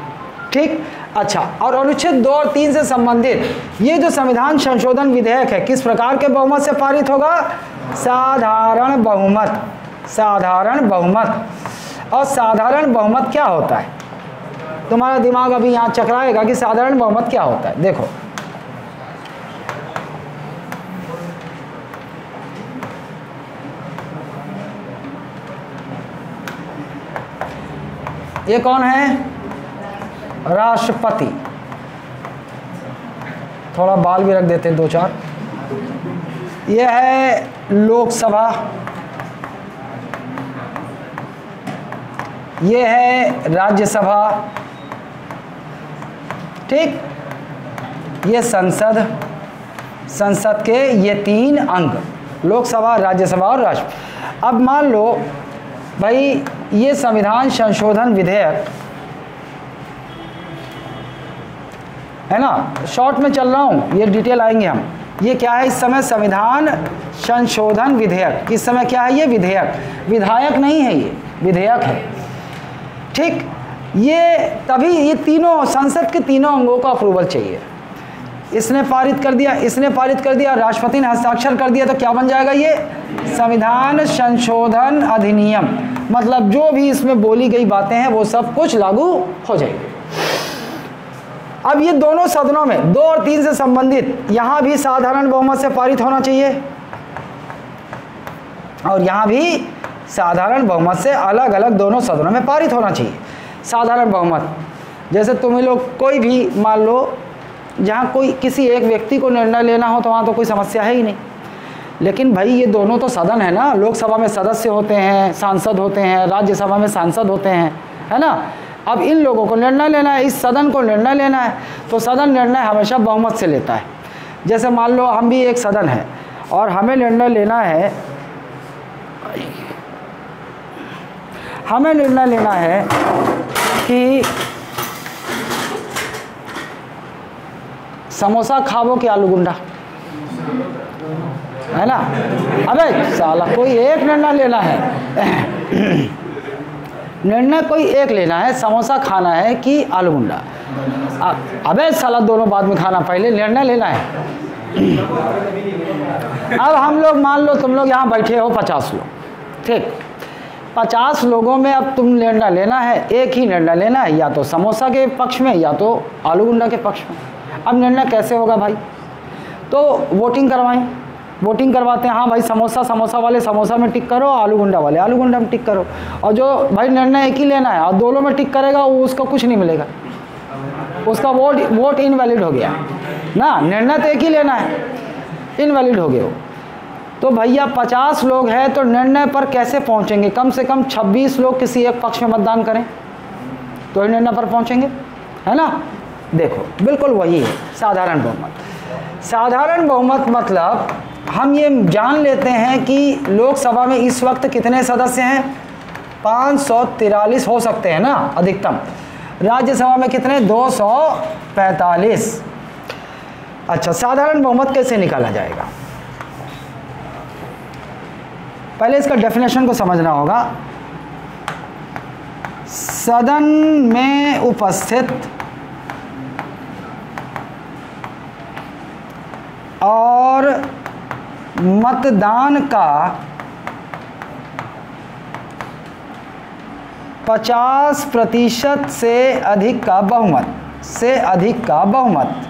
ठीक। अच्छा, और अनुच्छेद दो और तीन से संबंधित ये जो संविधान संशोधन विधेयक है किस प्रकार के बहुमत से पारित होगा? साधारण बहुमत। साधारण बहुमत। और साधारण बहुमत क्या होता है? तुम्हारा दिमाग अभी यहाँ चकराएगा कि साधारण बहुमत क्या होता है। देखो, ये कौन है? राष्ट्रपति। थोड़ा बाल भी रख देते हैं दो चार। यह है लोकसभा, यह है राज्यसभा, ठीक। ये संसद, संसद के ये तीन अंग, लोकसभा, राज्यसभा और राष्ट्रपति। अब मान लो भाई ये संविधान संशोधन विधेयक है ना, शॉर्ट में चल रहा हूँ, ये डिटेल आएंगे हम। ये क्या है इस समय? संविधान संशोधन विधेयक। इस समय क्या है? ये विधेयक, विधायक नहीं है, ये विधेयक है, ठीक। ये तभी ये तीनों संसद के तीनों अंगों का अप्रूवल चाहिए। इसने पारित कर दिया, इसने पारित कर दिया, राष्ट्रपति ने हस्ताक्षर कर दिया, तो क्या बन जाएगा? ये संविधान संशोधन अधिनियम। मतलब जो भी इसमें बोली गई बातें हैं वो सब कुछ लागू हो जाएगी। अब ये दोनों सदनों में दो और तीन से संबंधित यहाँ भी साधारण बहुमत से पारित होना चाहिए और यहाँ भी साधारण बहुमत से अलग अलग दोनों सदनों में पारित होना चाहिए। साधारण बहुमत जैसे तुम्हें लोग कोई भी मान लो जहाँ कोई किसी एक व्यक्ति को निर्णय लेना हो तो वहाँ तो कोई समस्या है ही नहीं। लेकिन भाई ये दोनों तो सदन है ना, लोकसभा में सदस्य होते हैं, सांसद होते हैं, राज्यसभा में सांसद होते हैं, है ना। अब इन लोगों को निर्णय लेना है, इस सदन को निर्णय लेना है, तो सदन निर्णय हमेशा बहुमत से लेता है। जैसे मान लो हम भी एक सदन है और हमें निर्णय लेना है, हमें निर्णय लेना है कि समोसा खाओ कि आलू गुंडा, है ना। अबे साला कोई एक निर्णय लेना है, निर्णय कोई एक लेना है, समोसा खाना है कि आलू गुंडा। अबे साला दोनों बाद में खाना, पहले निर्णय लेना है। अब हम लोग मान लो तुम लोग यहाँ बैठे हो पचास लोग, ठीक। पचास लोगों में अब तुम निर्णय लेना है, एक ही निर्णय लेना है, या तो समोसा के पक्ष में या तो आलू गुंडा के पक्ष में। अब निर्णय कैसे होगा भाई? तो वोटिंग करवाएं, वोटिंग करवाते हैं, हाँ भाई समोसा समोसा वाले समोसा में टिक करो, आलू गुंडा वाले आलू गुंडा में टिक करो। और जो भाई निर्णय एक ही लेना है और दोनों में टिक करेगा वो उसको कुछ नहीं मिलेगा, उसका वोट वोट इनवैलिड हो गया ना। निर्णय तो एक ही लेना है, इनवैलिड हो गए वो। तो भैया पचास लोग हैं तो निर्णय पर कैसे पहुंचेंगे? कम से कम छब्बीस लोग किसी एक पक्ष में मतदान करें तो ही निर्णय पर पहुंचेंगे, है ना। देखो बिल्कुल वही है साधारण बहुमत। साधारण बहुमत मतलब हम ये जान लेते हैं कि लोकसभा में इस वक्त कितने सदस्य हैं? पाँच सौ तिरालीस हो सकते हैं ना अधिकतम। राज्यसभा में कितने? दो सौ पैंतालीस। अच्छा, साधारण बहुमत कैसे निकाला जाएगा? पहले इसका डेफिनेशन को समझना होगा। सदन में उपस्थित और मतदान का पचास प्रतिशत से अधिक का बहुमत से अधिक का बहुमत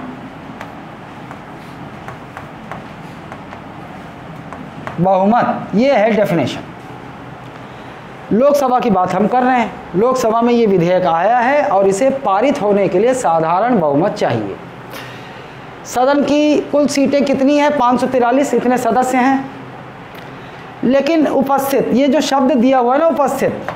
बहुमत ये है डेफिनेशन। लोकसभा की बात हम कर रहे हैं। लोकसभा में ये विधेयक आया है और इसे पारित होने के लिए साधारण बहुमत चाहिए। सदन की कुल सीटें कितनी है? पाँच सौ तिरालीस, इतने सदस्य हैं। लेकिन उपस्थित, ये जो शब्द दिया हुआ है ना उपस्थित,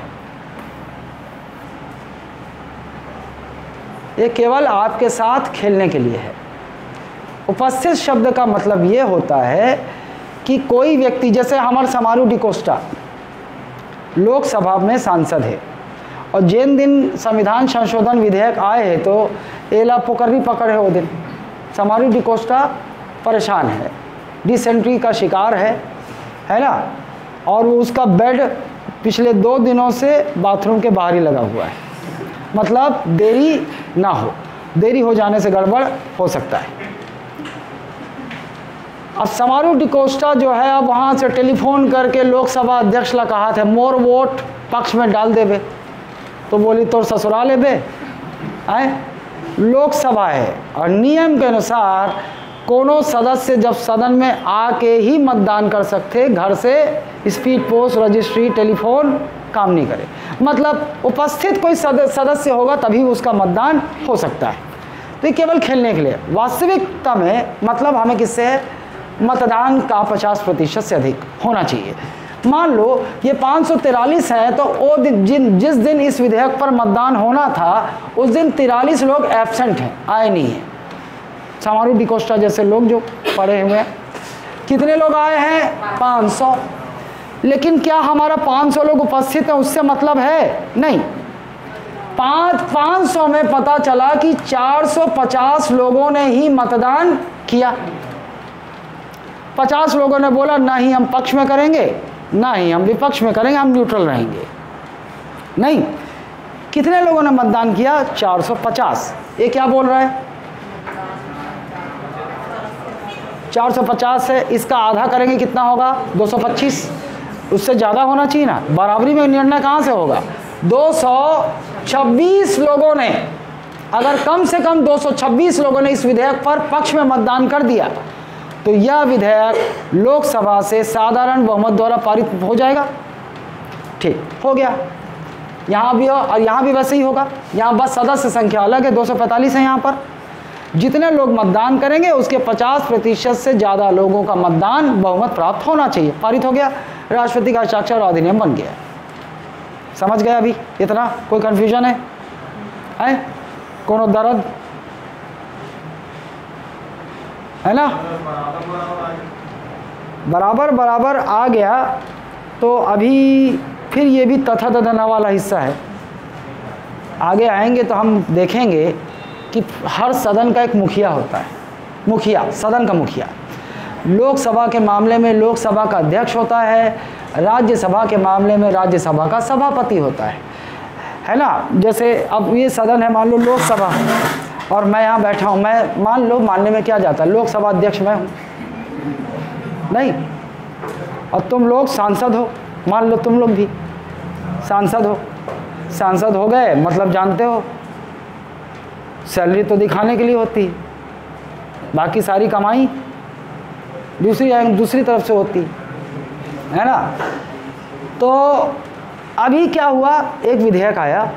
ये केवल आपके साथ खेलने के लिए है। उपस्थित शब्द का मतलब ये होता है कि कोई व्यक्ति, जैसे अमर समारू डिकोस्टा लोकसभा में सांसद है और जिन दिन संविधान संशोधन विधेयक आए हैं तो एला पोकर भी पकड़े वो दिन। समारू डिकोस्टा परेशान है, डिसेंट्री का शिकार है, है ना, और उसका बेड पिछले दो दिनों से बाथरूम के बाहर ही लगा हुआ है। मतलब देरी ना हो। देरी हो जाने से गड़बड़ हो सकता है। अब समारोह डिकोस्टा जो है अब वहाँ से टेलीफोन करके लोकसभा अध्यक्ष ला कहा था मोर वोट पक्ष में डाल देवे, तो बोली तो ससुराल ले बे आए। लोकसभा है और नियम के अनुसार कोनो सदस्य जब सदन में आके ही मतदान कर सकते, घर से स्पीड पोस्ट रजिस्ट्री टेलीफोन काम नहीं करे। मतलब उपस्थित कोई सदस्य होगा तभी उसका मतदान हो सकता है। तो ये केवल खेलने के लिए, वास्तविकता में मतलब हमें किससे मतदान का पचास प्रतिशत से अधिक होना चाहिए। मान लो ये पाँच सौ तिरालीस है तो वो दिन जिन जिस दिन इस विधेयक पर मतदान होना था उस दिन तिरालीस लोग एब्सेंट हैं, आए नहीं हैं। समारोह डिकोस्टा जैसे लोग जो पढ़े हुए हैं, कितने लोग आए हैं? पाँच सौ। लेकिन क्या हमारा पाँच सौ लोग उपस्थित हैं उससे मतलब है? नहीं। पाँच पाँच सौ में पता चला कि चार सौ पचास लोगों ने ही मतदान किया। पचास लोगों ने बोला ना ही हम पक्ष में करेंगे ना ही हम विपक्ष में करेंगे, हम न्यूट्रल रहेंगे। नहीं, कितने लोगों ने मतदान किया? चार सौ पचास। ये क्या बोल रहा है? चार सौ पचास है, इसका आधा करेंगे कितना होगा? दो सौ पच्चीस। उससे ज़्यादा होना चाहिए ना, बराबरी में निर्णय कहाँ से होगा? दो सौ छब्बीस लोगों ने, अगर कम से कम दो सौ छब्बीस लोगों ने इस विधेयक पर पक्ष में मतदान कर दिया तो यह विधेयक लोकसभा से साधारण बहुमत द्वारा पारित हो जाएगा। ठीक हो गया। यहाँ भी हो और यहाँ भी वैसे ही होगा। यहाँ बस सदस्य संख्या अलग है, दो सौ पैंतालीस है। यहाँ पर जितने लोग मतदान करेंगे उसके पचास प्रतिशत से ज़्यादा लोगों का मतदान बहुमत प्राप्त होना चाहिए। पारित हो गया, राष्ट्रपति का हस्ताक्षर और अधिनियम बन गया। समझ गया अभी इतना? कोई कन्फ्यूजन है? है कोनो दर्द है ना? बराबर बराबर आ गया। तो अभी फिर ये भी तथा तथना वाला हिस्सा है। आगे आएंगे तो हम देखेंगे कि हर सदन का एक मुखिया होता है। मुखिया, सदन का मुखिया। लोकसभा के मामले में लोकसभा का अध्यक्ष होता है, राज्यसभा के मामले में राज्यसभा का सभापति होता है, है ना? जैसे अब ये सदन है, मान लो लोकसभा, और मैं यहाँ बैठा हूँ। मैं मान लो मानने में क्या जाता है, लोकसभा अध्यक्ष मैं हूँ, नहीं? और तुम लोग सांसद हो, मान लो तुम लोग भी सांसद हो। सांसद हो गए मतलब जानते हो सैलरी तो दिखाने के लिए होती है, बाकी सारी कमाई दूसरी दूसरी तरफ से होती है ना? तो अभी क्या हुआ, एक विधेयक आया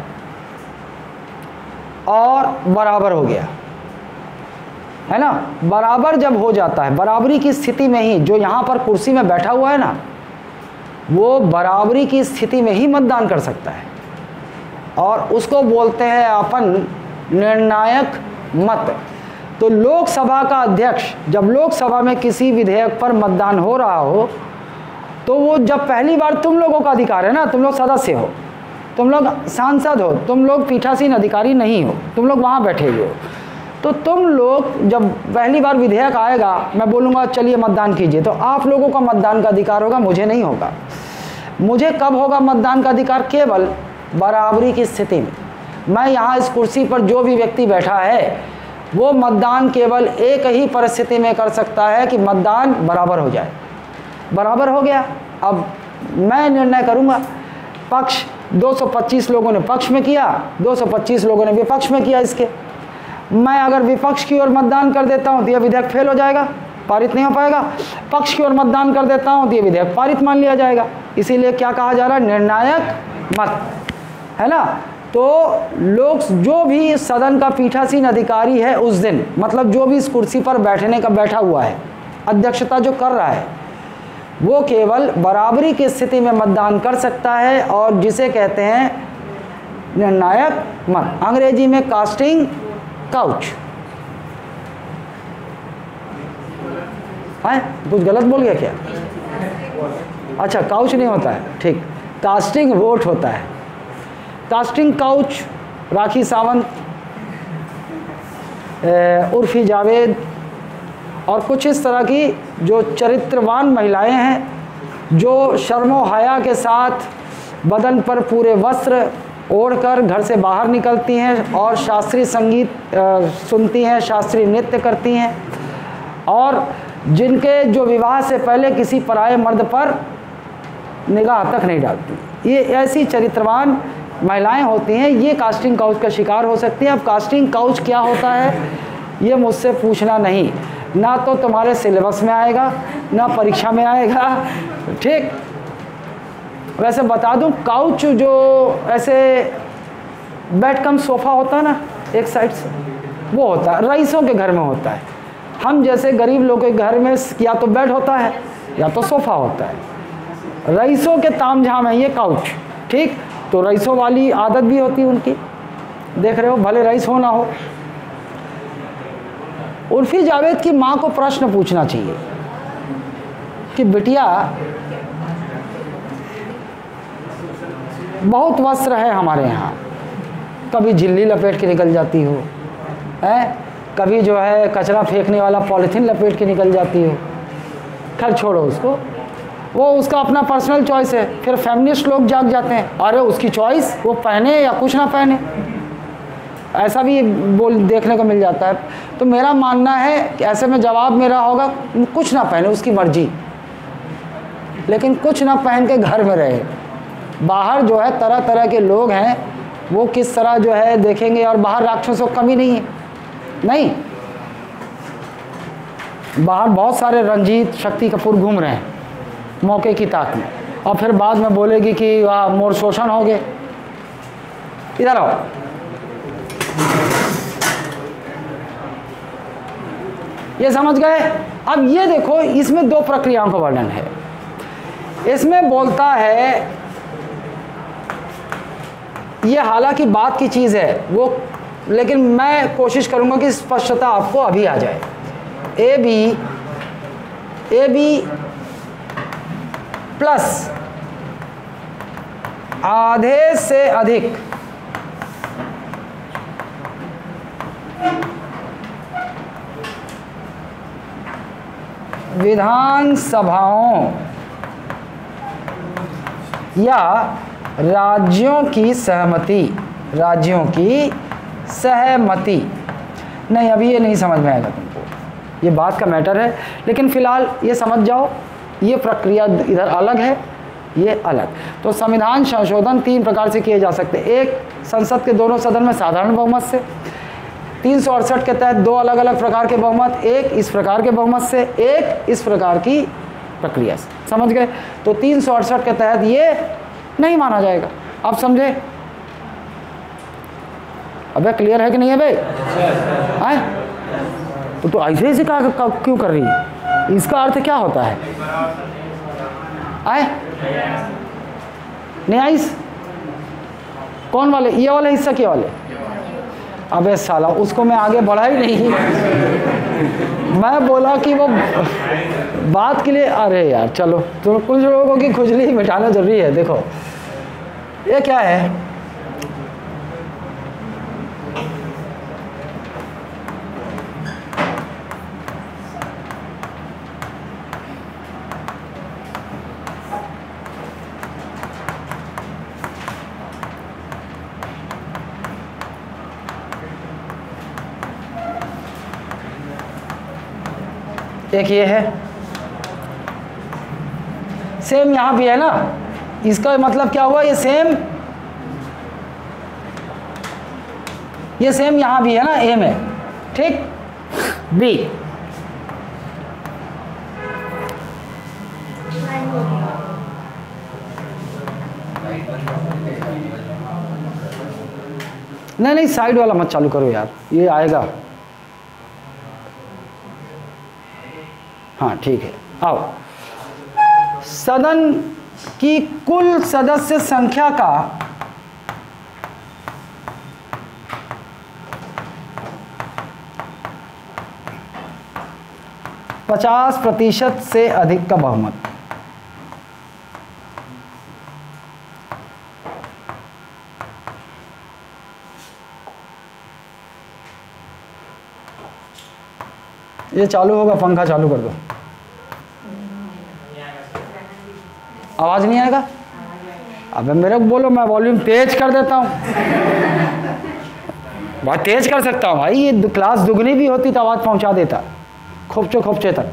और बराबर हो गया, है ना? बराबर जब हो जाता है, बराबरी की स्थिति में ही जो यहाँ पर कुर्सी में बैठा हुआ है ना, वो बराबरी की स्थिति में ही मतदान कर सकता है और उसको बोलते हैं अपन निर्णायक मत। तो लोकसभा का अध्यक्ष जब लोकसभा में किसी विधेयक पर मतदान हो रहा हो तो वो जब पहली बार, तुम लोगों का अधिकार है ना, तुम लोग सदस्य हो, तुम लोग सांसद हो, तुम लोग पीठासीन अधिकारी नहीं हो, तुम लोग वहाँ बैठे हुए हो, तो तुम लोग जब पहली बार विधेयक आएगा, मैं बोलूँगा चलिए मतदान कीजिए, तो आप लोगों का मतदान का अधिकार होगा, मुझे नहीं होगा। मुझे कब होगा मतदान का अधिकार? केवल बराबरी की स्थिति में। मैं यहाँ इस कुर्सी पर जो भी व्यक्ति बैठा है वो मतदान केवल एक ही परिस्थिति में कर सकता है कि मतदान बराबर हो जाए। बराबर हो गया, अब मैं निर्णय करूँगा। पक्ष दो सौ पच्चीस लोगों ने पक्ष में किया, दो सौ पच्चीस लोगों ने विपक्ष में किया। इसके मैं अगर विपक्ष की ओर मतदान कर देता हूँ तो यह विधेयक फेल हो जाएगा, पारित नहीं हो पाएगा। पक्ष की ओर मतदान कर देता हूँ तो यह विधेयक पारित मान लिया जाएगा। इसीलिए क्या कहा जा रहा है? निर्णायक मत, है ना? तो लोग जो भी सदन का पीठासीन अधिकारी है उस दिन, मतलब जो भी इस कुर्सी पर बैठने का बैठा हुआ है, अध्यक्षता जो कर रहा है, वो केवल बराबरी की स्थिति में मतदान कर सकता है और जिसे कहते हैं निर्णायक मत, अंग्रेजी में कास्टिंग काउच। है कुछ गलत बोल गया क्या? अच्छा, काउच नहीं होता है, ठीक, कास्टिंग वोट होता है। कास्टिंग काउच राखी सावंत, उर्फी जावेद और कुछ इस तरह की जो चरित्रवान महिलाएं हैं, जो शर्मो हया के साथ बदन पर पूरे वस्त्र ओढ़कर घर से बाहर निकलती हैं और शास्त्रीय संगीत आ, सुनती हैं, शास्त्रीय नृत्य करती हैं, और जिनके जो विवाह से पहले किसी पराये मर्द पर निगाह तक नहीं डालती। ये ऐसी चरित्रवान महिलाएं होती हैं, ये कास्टिंग काउच का शिकार हो सकती हैं। अब कास्टिंग काउच क्या होता है ये मुझसे पूछना नहीं, ना तो तुम्हारे सिलेबस में आएगा ना परीक्षा में आएगा, ठीक। वैसे बता दूं, काउच जो ऐसे बेड कम सोफ़ा होता है ना एक साइड से, वो होता है, रईसों के घर में होता है। हम जैसे गरीब लोगों के घर में या तो बेड होता है या तो सोफ़ा होता है, रईसों के तामझाम है ये काउच, ठीक। तो रईसों वाली आदत भी होती है उनकी, देख रहे हो, भले रईस हो ना हो। उर्फी जावेद की माँ को प्रश्न पूछना चाहिए कि बिटिया बहुत वस्त्र है हमारे यहाँ, कभी झिल्ली लपेट के निकल जाती हो, है कभी जो है कचरा फेंकने वाला पॉलीथीन लपेट के निकल जाती हो। खैर छोड़ो उसको, वो उसका अपना पर्सनल चॉइस है। फिर फेमिनिस्ट लोग जाग जाते हैं, अरे उसकी चॉइस, वो पहने या कुछ ना पहने, ऐसा भी बोल देखने को मिल जाता है। तो मेरा मानना है कि ऐसे में जवाब मेरा होगा कुछ ना पहने, उसकी मर्जी, लेकिन कुछ ना पहन के घर में रहे। बाहर जो है तरह तरह के लोग हैं, वो किस तरह जो है देखेंगे, और बाहर राक्षसों की कमी नहीं है, नहीं, बाहर बहुत सारे रंजीत शक्ति कपूर घूम रहे हैं मौके की ताक में, और फिर बाद में बोलेगी कि वाह मोर शोषण हो गए। इधर आओ, ये समझ गए। अब ये देखो, इसमें दो प्रक्रियाओं का वर्णन है। इसमें बोलता है, ये हालांकि बात की चीज़ है वो, लेकिन मैं कोशिश करूंगा कि स्पष्टता आपको अभी आ जाए। A B A B plus आधे से अधिक विधानसभाओं या राज्यों की सहमति, राज्यों की सहमति, नहीं अभी ये नहीं समझ में आएगा तुमको, ये बात का मैटर है, लेकिन फिलहाल ये समझ जाओ, ये प्रक्रिया इधर अलग है, ये अलग। तो संविधान संशोधन तीन प्रकार से किए जा सकते हैं। एक, संसद के दोनों सदन में साधारण बहुमत से, तीन सौ अड़सठ के तहत दो अलग अलग प्रकार के बहुमत, एक इस प्रकार के बहुमत से, एक इस प्रकार की प्रक्रिया से। समझ गए? तो तीन सौ अड़सठ के तहत ये नहीं माना जाएगा। आप समझे? अबे क्लियर है कि नहीं है भाई? आए तो, तो ऐसे ऐसे कहा क्यों कर रही है? इसका अर्थ क्या होता है? आए न्यायिस कौन वाले? ये वाले हिस्सा के वाले? अबे साला, उसको मैं आगे बढ़ा ही नहीं। मैं बोला कि वो बात के लिए, अरे यार चलो, तो कुछ लोगों की खुजली मिटाना जरूरी है। देखो ये क्या है, एक ये है, सेम यहां भी है ना। इसका मतलब क्या हुआ? ये सेम, ये सेम यहां भी है ना, ए में, ठीक। बी नहीं नहीं, साइड वाला मत चालू करो यार, ये आएगा। हाँ ठीक है, आओ। सदन की कुल सदस्य संख्या का पचास प्रतिशत से अधिक का बहुमत। ये चालू होगा, पंखा चालू कर दो। आवाज नहीं आएगा? अबे मेरे को बोलो, मैं वॉल्यूम तेज कर देता हूँ, बहुत तेज कर सकता हूँ भाई। ये क्लास दुगनी भी होती तो आवाज़ पहुँचा देता खोपचे खोपचे तक।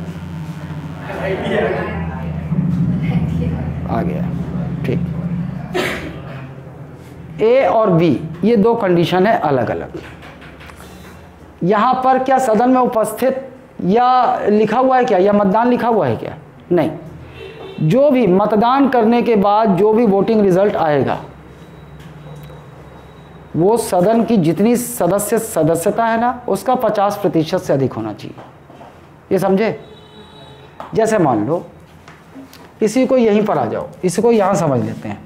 आ गया, ठीक। ए और बी ये दो कंडीशन है अलग अलग। यहाँ पर क्या सदन में उपस्थित या लिखा हुआ है क्या, या मतदान लिखा हुआ है क्या? नहीं। जो भी मतदान करने के बाद जो भी वोटिंग रिजल्ट आएगा वो सदन की जितनी सदस्य सदस्यता है ना उसका पचास प्रतिशत से अधिक होना चाहिए। ये समझे? जैसे मान लो इसी को यहीं पर आ जाओ, इसी को यहाँ समझ लेते हैं।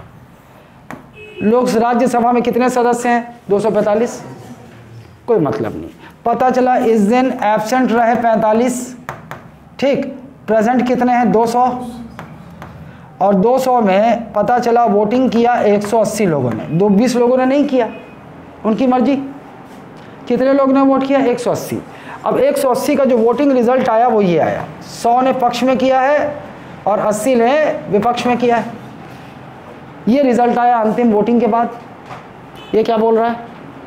लोक राज्यसभा में कितने सदस्य हैं? दो सौ पैंतालीस। कोई मतलब नहीं। पता चला इस दिन एब्सेंट रहे पैंतालीस, ठीक। प्रेजेंट कितने हैं? दो सौ। और दो सौ में पता चला वोटिंग किया एक सौ अस्सी लोगों ने, दो बीस लोगों ने नहीं किया, उनकी मर्जी। कितने लोगों ने वोट किया? एक सौ अस्सी। अब एक सौ अस्सी का जो वोटिंग रिजल्ट आया वो ये आया, सौ ने पक्ष में किया है और अस्सी ने विपक्ष में किया है। ये रिजल्ट आया अंतिम वोटिंग के बाद। ये क्या बोल रहा है?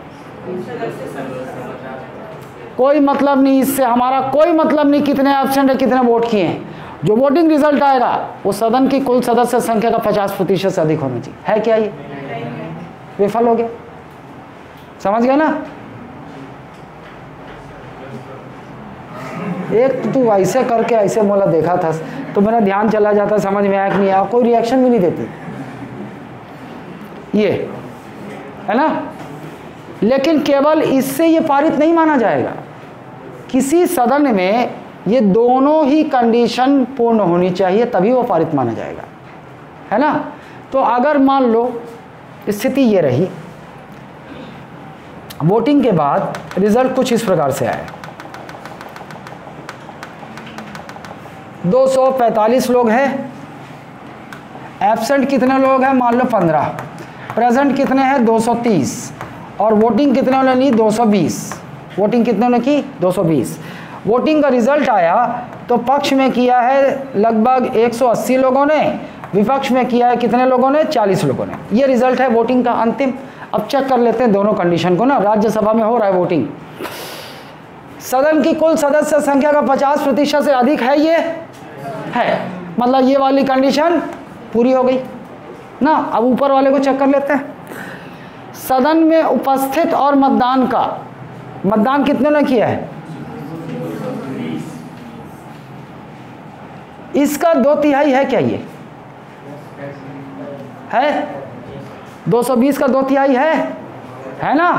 कोई मतलब नहीं इससे, हमारा कोई मतलब नहीं कितने एब्सेंट है कितने वोट किए हैं। जो वोटिंग रिजल्ट आएगा वो सदन की कुल सदस्य संख्या का पचास प्रतिशत से अधिक होना चाहिए। है क्या ये? विफल हो गया। समझ गए ना? एक तो तू ऐसे करके ऐसे मोला देखा था तो मेरा ध्यान चला जाता, समझ में आया कि नहीं आया, कोई रिएक्शन भी नहीं देती। ये है ना? लेकिन केवल इससे ये पारित नहीं माना जाएगा। किसी सदन में ये दोनों ही कंडीशन पूर्ण होनी चाहिए तभी वो पारित माना जाएगा, है ना? तो अगर मान लो स्थिति ये रही, वोटिंग के बाद रिजल्ट कुछ इस प्रकार से आया, दो सौ पैंतालीस लोग हैं, एब्सेंट कितने लोग हैं? मान लो पंद्रह, प्रेजेंट कितने हैं? दो सौ तीस, और वोटिंग कितने ने ली? दो सौ बीस। वोटिंग कितने ने की? दो सौ बीस। वोटिंग का रिजल्ट आया तो पक्ष में किया है लगभग एक सौ अस्सी लोगों ने, विपक्ष में किया है कितने लोगों ने? चालीस लोगों ने। ये रिजल्ट है वोटिंग का अंतिम। अब चेक कर लेते हैं दोनों कंडीशन को ना। राज्यसभा में हो रहा है वोटिंग, सदन की कुल सदस्य संख्या का पचास प्रतिशत से अधिक है, ये है, मतलब ये वाली कंडीशन पूरी हो गई ना। अब ऊपर वाले को चेक कर लेते हैं। सदन में उपस्थित और मतदान का, मतदान कितने ने किया है? इसका दो तिहाई है क्या? ये है दो सौ बीस का दो तिहाई है, है ना?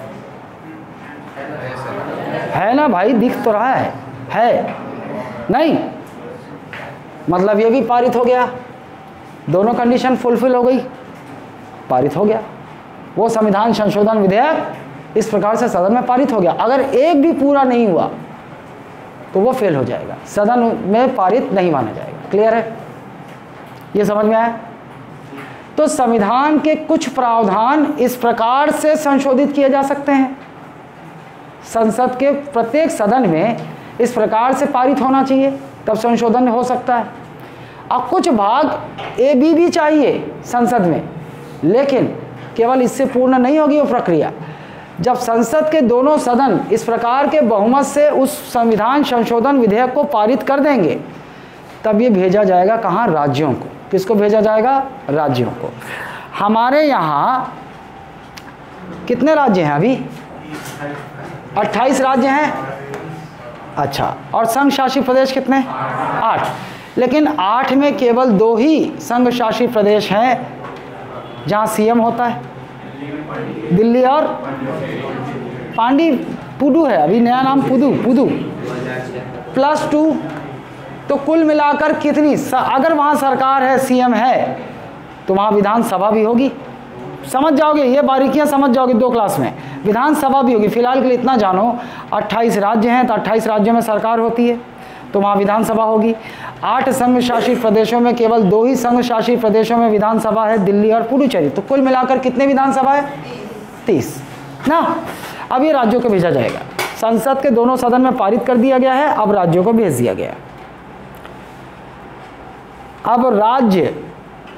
है ना भाई? दिख तो रहा है, है नहीं? मतलब ये भी पारित हो गया, दोनों कंडीशन फुलफिल हो गई, पारित हो गया। वो संविधान संशोधन विधेयक इस प्रकार से सदन में पारित हो गया। अगर एक भी पूरा नहीं हुआ तो वो फेल हो जाएगा, सदन में पारित नहीं माना जाएगा। क्लियर है? ये समझ में आया? तो संविधान के कुछ प्रावधान इस प्रकार से संशोधित किए जा सकते हैं, संसद के प्रत्येक सदन में इस प्रकार से पारित होना चाहिए तब संशोधन हो सकता है। अब कुछ भाग ए बी भी चाहिए संसद में, लेकिन केवल इससे पूर्ण नहीं होगी वो प्रक्रिया। जब संसद के दोनों सदन इस प्रकार के बहुमत से उस संविधान संशोधन विधेयक को पारित कर देंगे तब ये भेजा जाएगा कहाँ? राज्यों को। किसको भेजा जाएगा? राज्यों को। हमारे यहाँ कितने राज्य हैं अभी? अट्ठाईस राज्य हैं। अच्छा, और संघ शासित प्रदेश कितने? आठ। लेकिन आठ में केवल दो ही संघ शासित प्रदेश हैं जहाँ सीएम होता है, दिल्ली और पांडी पुडु है, अभी नया नाम पुदु पुदु प्लस टू। तो कुल मिलाकर कितनी, अगर वहाँ सरकार है, सीएम है, तो वहाँ विधानसभा भी होगी। समझ जाओगे, ये बारीकियाँ समझ जाओगे दो क्लास में। विधानसभा भी होगी। फिलहाल के लिए इतना जानो, अट्ठाईस राज्य हैं तो अट्ठाईस राज्यों में सरकार होती है तो वहाँ विधानसभा होगी। आठ संघ शासित प्रदेशों में केवल दो ही संघ शासित प्रदेशों में विधानसभा है, दिल्ली और पुडुचेरी। तो कुल मिलाकर कितने विधानसभा है? तीस ना। अब ये राज्यों को भेजा जाएगा। संसद के दोनों सदन में पारित कर दिया गया है, अब राज्यों को भेज दिया गया। अब राज्य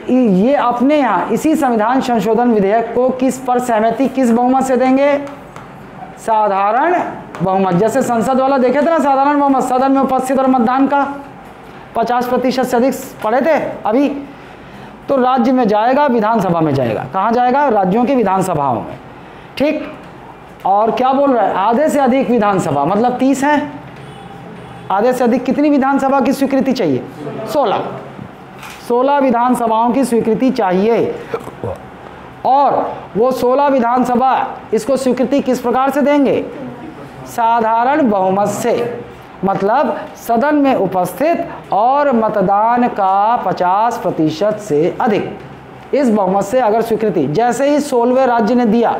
ये अपने यहाँ इसी संविधान संशोधन विधेयक को किस पर सहमति किस बहुमत से देंगे? साधारण बहुमत। जैसे संसद वाला देखे थे ना, साधारण बहुमत, सदन में उपस्थित और मतदान का पचास प्रतिशत से अधिक पढ़े थे अभी। तो राज्य में जाएगा, विधानसभा में जाएगा। कहाँ जाएगा? राज्यों की विधानसभाओं में। ठीक। और क्या बोल रहा है? आधे से अधिक विधानसभा, मतलब तीस है। आधे से अधिक कितनी विधानसभा की स्वीकृति चाहिए? सोलह। सोलह विधानसभाओं की स्वीकृति चाहिए। और वो सोलह विधानसभा इसको स्वीकृति किस प्रकार से देंगे? साधारण बहुमत से, मतलब सदन में उपस्थित और मतदान का पचास प्रतिशत से अधिक, इस बहुमत से अगर स्वीकृति, जैसे ही सोलहवें राज्य ने दिया,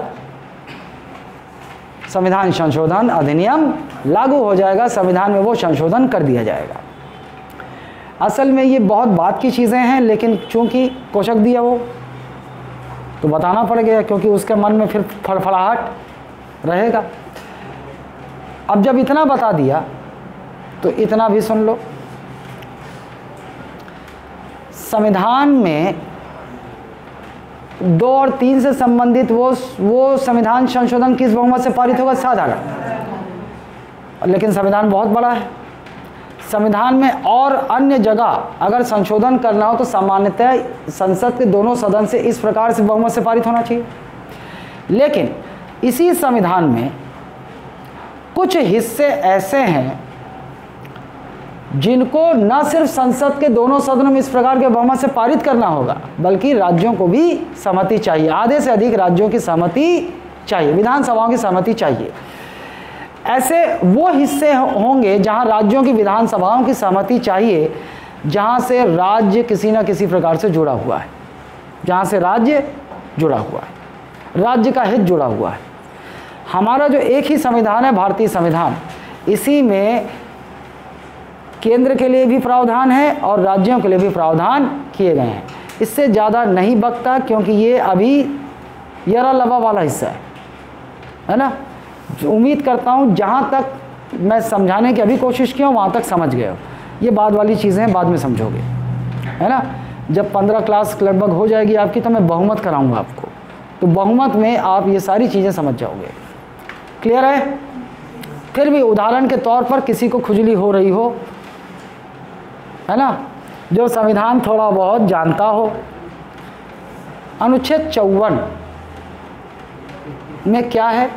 संविधान संशोधन अधिनियम लागू हो जाएगा, संविधान में वो संशोधन कर दिया जाएगा। असल में ये बहुत बात की चीज़ें हैं, लेकिन चूंकि कोशक दिया वो तो बताना पड़ गया, क्योंकि उसके मन में फिर फड़फड़ाहट रहेगा। अब जब इतना बता दिया तो इतना भी सुन लो। संविधान में दो और तीन से संबंधित वो वो संविधान संशोधन किस बहुमत से पारित होगा? साधारण। लेकिन संविधान बहुत बड़ा है। संविधान में और अन्य जगह अगर संशोधन करना हो तो सामान्यतः संसद के दोनों सदन से इस प्रकार से बहुमत से पारित होना चाहिए। लेकिन इसी संविधान में कुछ हिस्से ऐसे हैं जिनको न सिर्फ संसद के दोनों सदनों में इस प्रकार के बहुमत से पारित करना होगा, बल्कि राज्यों को भी सहमति चाहिए। आधे से अधिक राज्यों की सहमति चाहिए, विधानसभाओं की सहमति चाहिए। ऐसे वो हिस्से होंगे जहां राज्यों की विधानसभाओं की सहमति चाहिए, जहां से राज्य किसी न किसी प्रकार से जुड़ा हुआ है, जहां से राज्य जुड़ा हुआ है, राज्य का हित जुड़ा हुआ है। हमारा जो एक ही संविधान है, भारतीय संविधान, इसी में केंद्र के लिए भी प्रावधान है और राज्यों के लिए भी प्रावधान किए गए हैं। इससे ज़्यादा नहीं बकता, क्योंकि ये अभी यरा लवा वाला हिस्सा है, है ना। उम्मीद करता हूँ जहाँ तक मैं समझाने की अभी कोशिश किया हूँ वहाँ तक समझ गए हो। ये बाद वाली चीज़ें हैं, बाद में समझोगे, है ना। जब पंद्रह क्लास लगभग हो जाएगी आपकी तो मैं बहुमत कराऊँगा आपको, तो बहुमत में आप ये सारी चीज़ें समझ जाओगे। क्लियर है? फिर भी उदाहरण के तौर पर किसी को खुजली हो रही हो, है ना, जो संविधान थोड़ा बहुत जानता हो, अनुच्छेद चौवन में क्या है?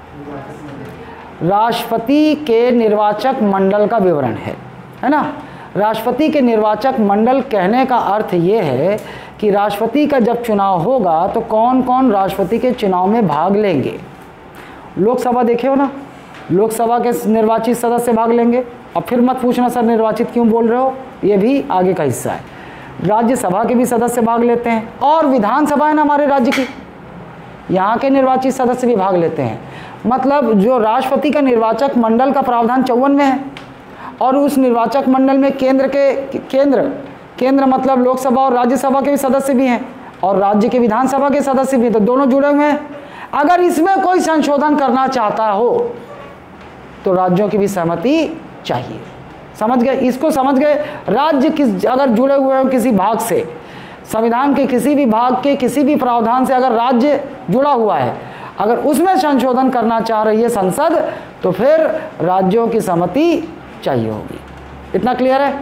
राष्ट्रपति के निर्वाचक मंडल का विवरण है, है ना। राष्ट्रपति के निर्वाचक मंडल कहने का अर्थ ये है कि राष्ट्रपति का जब चुनाव होगा तो कौन कौन राष्ट्रपति के चुनाव में भाग लेंगे। लोकसभा देखे हो ना, लोकसभा के निर्वाचित सदस्य भाग लेंगे। अब फिर मत पूछना सर निर्वाचित क्यों बोल रहे हो, ये भी आगे का हिस्सा है। राज्यसभा के भी सदस्य भाग लेते हैं, और विधानसभा है ना हमारे राज्य की, यहाँ के निर्वाचित सदस्य भी भाग लेते हैं। मतलब जो राष्ट्रपति का निर्वाचक मंडल का प्रावधान चौवन में है, और उस निर्वाचक मंडल में केंद्र के केंद्र केंद्र मतलब लोकसभा और राज्यसभा के भी सदस्य भी हैं, और राज्य के विधानसभा के सदस्य भी, तो दोनों जुड़े हुए हैं। अगर इसमें कोई संशोधन करना चाहता हो तो राज्यों की भी सहमति चाहिए। समझ गए? इसको समझ गए? राज्य किस अगर जुड़े हुए हैं किसी भाग से, संविधान के किसी भी भाग के किसी भी प्रावधान से अगर राज्य जुड़ा हुआ है, अगर उसमें संशोधन करना चाह रही है संसद, तो फिर राज्यों की सहमति चाहिए होगी। इतना क्लियर है?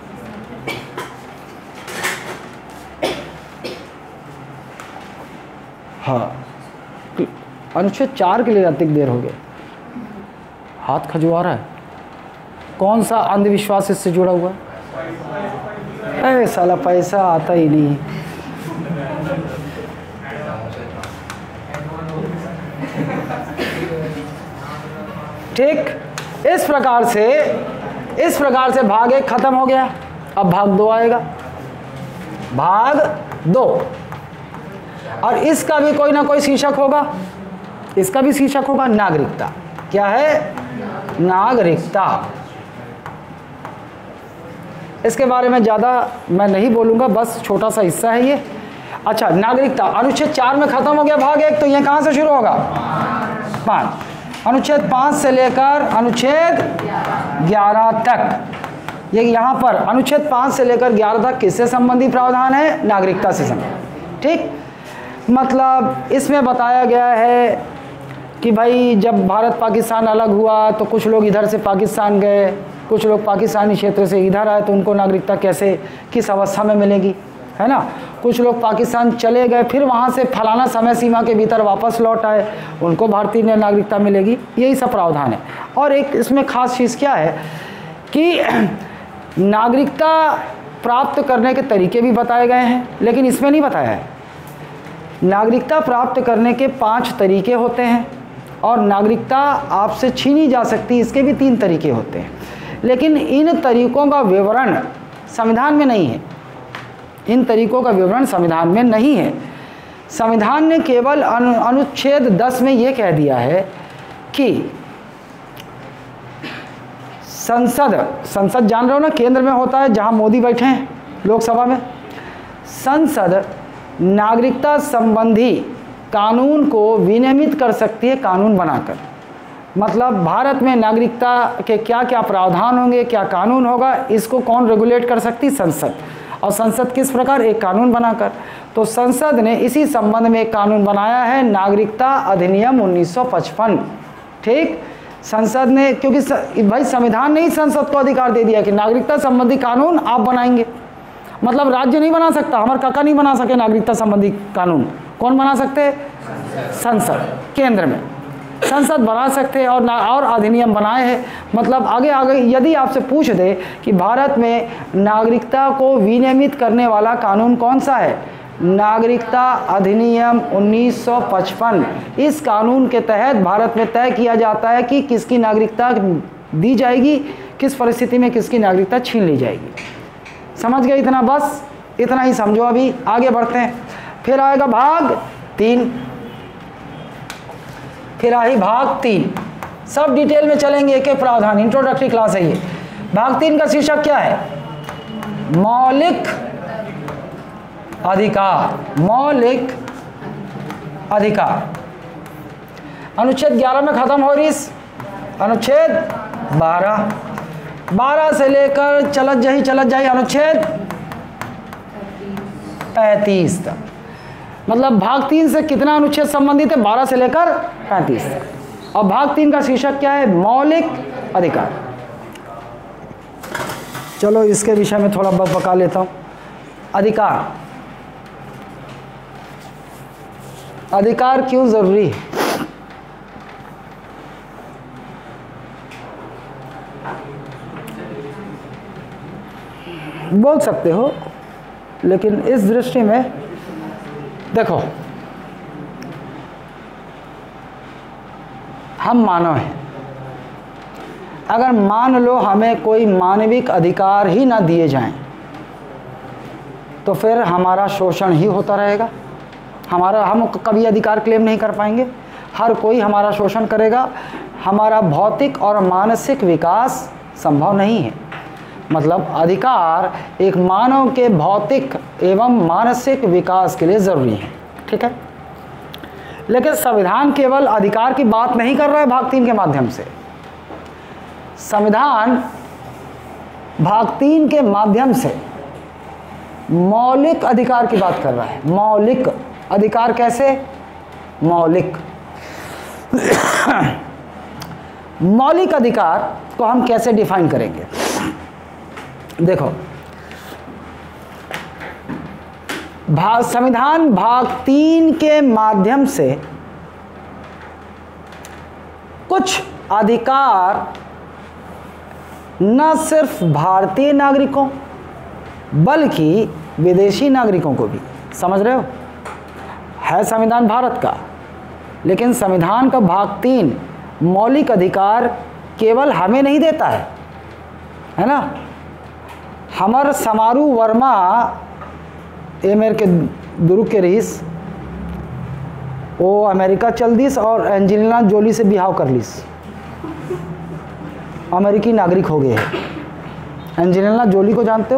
हाँ, अनुच्छेद चार के लिए अधिक देर हो गया, हाथ खजुआ रहा है। कौन सा अंधविश्वास इससे जुड़ा हुआ है? अरे साला पैसा आता ही नहीं। ठीक, इस प्रकार से इस प्रकार से भाग एक खत्म हो गया। अब भाग दो आएगा, भाग दो, और इसका भी कोई ना कोई शीर्षक होगा। इसका भी शीर्षक होगा नागरिकता। क्या है? नागरिकता। इसके बारे में ज़्यादा मैं नहीं बोलूँगा, बस छोटा सा हिस्सा है ये। अच्छा, नागरिकता अनुच्छेद चार में ख़त्म हो गया भाग एक, तो यह कहाँ से शुरू होगा? पाँच। अनुच्छेद पाँच से लेकर अनुच्छेद ग्यारह तक ये यहाँ पर अनुच्छेद पाँच से लेकर ग्यारह तक किससे संबंधी प्रावधान है? नागरिकता से संबंधित। ठीक, मतलब इसमें बताया गया है कि भाई जब भारत पाकिस्तान अलग हुआ तो कुछ लोग इधर से पाकिस्तान गए, कुछ लोग पाकिस्तानी क्षेत्र से इधर आए, तो उनको नागरिकता कैसे, किस अवस्था में मिलेगी, है ना। कुछ लोग पाकिस्तान चले गए, फिर वहाँ से फलाना समय सीमा के भीतर वापस लौट आए, उनको भारतीय नागरिकता मिलेगी। यही सब प्रावधान है। और एक इसमें खास चीज़ क्या है कि नागरिकता प्राप्त करने के तरीके भी बताए गए हैं, लेकिन इसमें नहीं बताया है। नागरिकता प्राप्त करने के पांच तरीके होते हैं और नागरिकता आपसे छीनी जा सकती है, इसके भी तीन तरीके होते हैं, लेकिन इन तरीकों का विवरण संविधान में नहीं है। इन तरीकों का विवरण संविधान में नहीं है। संविधान ने केवल अनु अनुच्छेद दस में ये कह दिया है कि संसद संसद जान रहे हो ना, केंद्र में होता है जहां मोदी बैठे हैं लोकसभा में। संसद नागरिकता संबंधी कानून को विनियमित कर सकती है कानून बनाकर। मतलब भारत में नागरिकता के क्या क्या प्रावधान होंगे, क्या कानून होगा, इसको कौन रेगुलेट कर सकती? संसद। और संसद किस प्रकार? एक कानून बनाकर। तो संसद ने इसी संबंध में एक कानून बनाया है, नागरिकता अधिनियम उन्नीस सौ पचपन। ठीक, संसद ने, क्योंकि स, भाई संविधान ने ही संसद को अधिकार दे दिया कि नागरिकता संबंधी कानून आप बनाएंगे। मतलब राज्य नहीं बना सकता, हमारे काका नहीं बना सके नागरिकता संबंधी कानून। कौन बना सकते? संसद। केंद्र में संसद बना सकते हैं और और अधिनियम बनाए हैं। मतलब आगे आगे यदि आपसे पूछ दे कि भारत में नागरिकता को विनियमित करने वाला कानून कौन सा है? नागरिकता अधिनियम उन्नीस सौ पचपन। इस कानून के तहत भारत में तय किया जाता है कि किसकी नागरिकता दी जाएगी, किस परिस्थिति में किसकी नागरिकता छीन ली जाएगी। समझ गए इतना? बस इतना ही समझो। अभी आगे बढ़ते हैं। फिर आएगा भाग तीन। फिर आई भाग तीन। सब डिटेल में चलेंगे, एक एक प्रावधान, इंट्रोडक्टरी क्लास है ये। भाग तीन का शीर्षक क्या है? मौलिक अधिकार। मौलिक अधिकार अनुच्छेद ग्यारह में खत्म हो रही। अनुच्छेद बारह बारह से लेकर चलत जाही चलत जाही अनुच्छेद पैंतीस तक। मतलब भाग तीन से कितना अनुच्छेद संबंधित है? बारह से लेकर पैंतीस तक। और भाग तीन का शीर्षक क्या है? मौलिक अधिकार। चलो इसके विषय में थोड़ा बका लेता हूं। अधिकार अधिकार क्यों जरूरी है? बोल सकते हो, लेकिन इस दृष्टि में देखो, हम मानव हैं। अगर मान लो हमें कोई मानविक अधिकार ही ना दिए जाएं, तो फिर हमारा शोषण ही होता रहेगा। हमारा हम कभी अधिकार क्लेम नहीं कर पाएंगे। हर कोई हमारा शोषण करेगा। हमारा भौतिक और मानसिक विकास संभव नहीं है। मतलब अधिकार एक मानव के भौतिक एवं मानसिक विकास के लिए ज़रूरी है। ठीक है, लेकिन संविधान केवल अधिकार की बात नहीं कर रहा है। भाग तीन के माध्यम से संविधान भाग तीन के माध्यम से मौलिक अधिकार की बात कर रहा है। मौलिक अधिकार कैसे? मौलिक मौलिक अधिकार को हम कैसे डिफाइन करेंगे? देखो, भाग संविधान भाग तीन के माध्यम से कुछ अधिकार न सिर्फ भारतीय नागरिकों बल्कि विदेशी नागरिकों को भी, समझ रहे हो, है संविधान भारत का, लेकिन संविधान का भाग तीन मौलिक अधिकार केवल हमें नहीं देता है, है ना। हमार समारू वर्मा ए मेरे के दुर्ग के रईस, वो अमेरिका चल दिस और एंजेलिना जोली से बिहाव कर लीस, अमेरिकी नागरिक हो गए हैं। एंजेलिना जोली को जानते हो?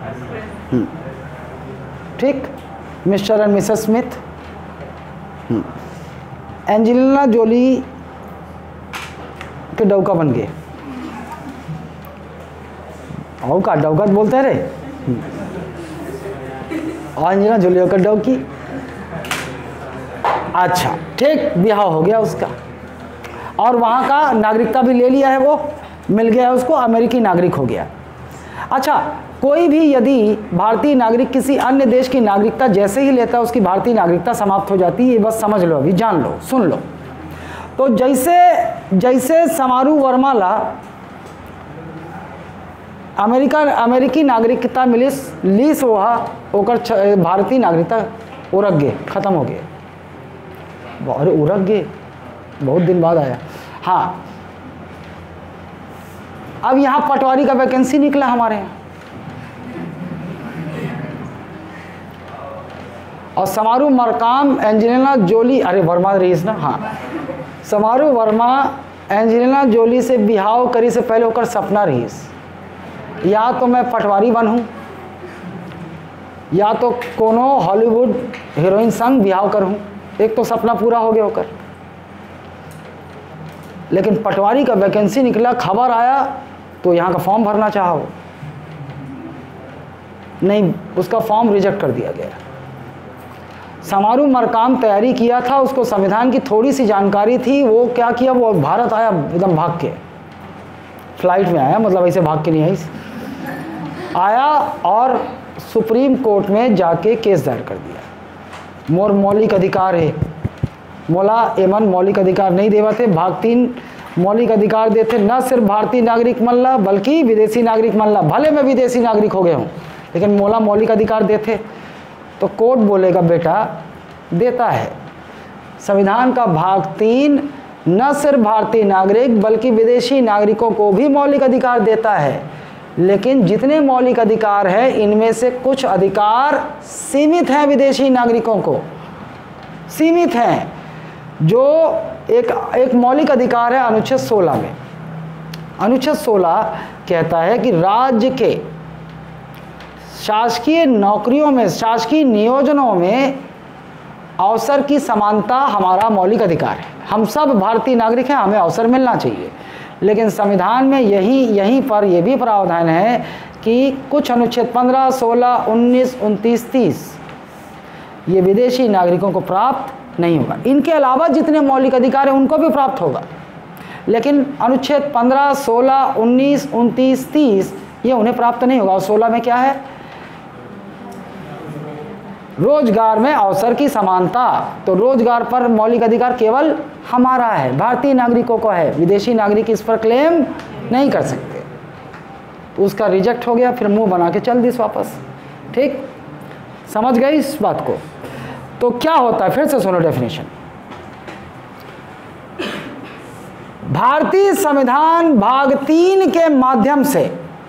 ठीक, Mr and Mrs Smith. Angelina Jolie के डौका बन गए। और का डौकत बोलते रहे अंजना जोली का डौकी। अच्छा ठीक, ब्याह हो गया उसका और वहाँ का नागरिकता भी ले लिया है, वो मिल गया है उसको, अमेरिकी नागरिक हो गया। अच्छा, कोई भी यदि भारतीय नागरिक किसी अन्य देश की नागरिकता जैसे ही लेता है उसकी भारतीय नागरिकता समाप्त हो जाती है। ये बस समझ लो, अभी जान लो, सुन लो। तो जैसे जैसे समारू वर्माला अमेरिका अमेरिकी नागरिकता मिलिस लीस वह होकर भारतीय नागरिकता उड़क गए, ख़त्म हो गए। अरे उड़क गए, बहुत दिन बाद आया। हाँ, अब यहाँ पटवारी का वैकेंसी निकला हमारे यहाँ, और समारू मरकाम एंजेलिना जोली, अरे वर्मा रईस ना, हाँ, समारू वर्मा एंजेलिना जोली से बिहाव करी से पहले होकर सपना रईस, या तो मैं पटवारी बनूं या तो कोनो हॉलीवुड हीरोइन संग बिहाव करूं, एक तो सपना पूरा हो गया होकर। लेकिन पटवारी का वैकेंसी निकला, खबर आया तो यहाँ का फॉर्म भरना चाहा वो, नहीं, उसका फॉर्म रिजेक्ट कर दिया गया। समारू मरकाम तैयारी किया था, उसको संविधान की थोड़ी सी जानकारी थी, वो क्या किया, वो भारत आया एकदम भाग के, फ्लाइट में आया, मतलब ऐसे भाग के नहीं आई, आया और सुप्रीम कोर्ट में जाके केस दायर कर दिया। मोर मौलिक अधिकार है, मोला एमन मौलिक अधिकार नहीं देवा थे, भाग तीन मौलिक अधिकार देते न सिर्फ भारतीय नागरिक मन ला बल्कि विदेशी नागरिक मन ला, भले मैं विदेशी नागरिक हो गया हूँ लेकिन मोला मौलिक अधिकार देते। तो कोर्ट बोलेगा बेटा देता है, संविधान का भाग तीन न सिर्फ भारतीय नागरिक बल्कि विदेशी नागरिकों को भी मौलिक अधिकार देता है, लेकिन जितने मौलिक अधिकार हैं इनमें से कुछ अधिकार सीमित हैं, विदेशी नागरिकों को सीमित हैं। जो एक एक मौलिक अधिकार है अनुच्छेद सोलह में, अनुच्छेद सोलह कहता है कि राज्य के शासकीय नौकरियों में, शासकीय नियोजनों में अवसर की समानता हमारा मौलिक अधिकार है। हम सब भारतीय नागरिक हैं, हमें अवसर मिलना चाहिए। लेकिन संविधान में यही यहीं पर यह भी प्रावधान है कि कुछ अनुच्छेद पंद्रह, सोलह, उन्नीस, उनतीस, तीस ये विदेशी नागरिकों को प्राप्त नहीं होगा। इनके अलावा जितने मौलिक अधिकार हैं उनको भी प्राप्त होगा, लेकिन अनुच्छेद पंद्रह, सोलह, उन्नीस, उनतीस, तीस ये उन्हें प्राप्त नहीं होगा। और सोलह में क्या है, रोजगार में अवसर की समानता, तो रोजगार पर मौलिक अधिकार केवल हमारा है, भारतीय नागरिकों को है, विदेशी नागरिक इस पर क्लेम नहीं कर सकते। तो उसका रिजेक्ट हो गया, फिर मुंह बना के चल दिस वापस। ठीक, समझ गए इस बात को? तो क्या होता है, फिर से सुनो डेफिनेशन। भारतीय संविधान भाग तीन के माध्यम से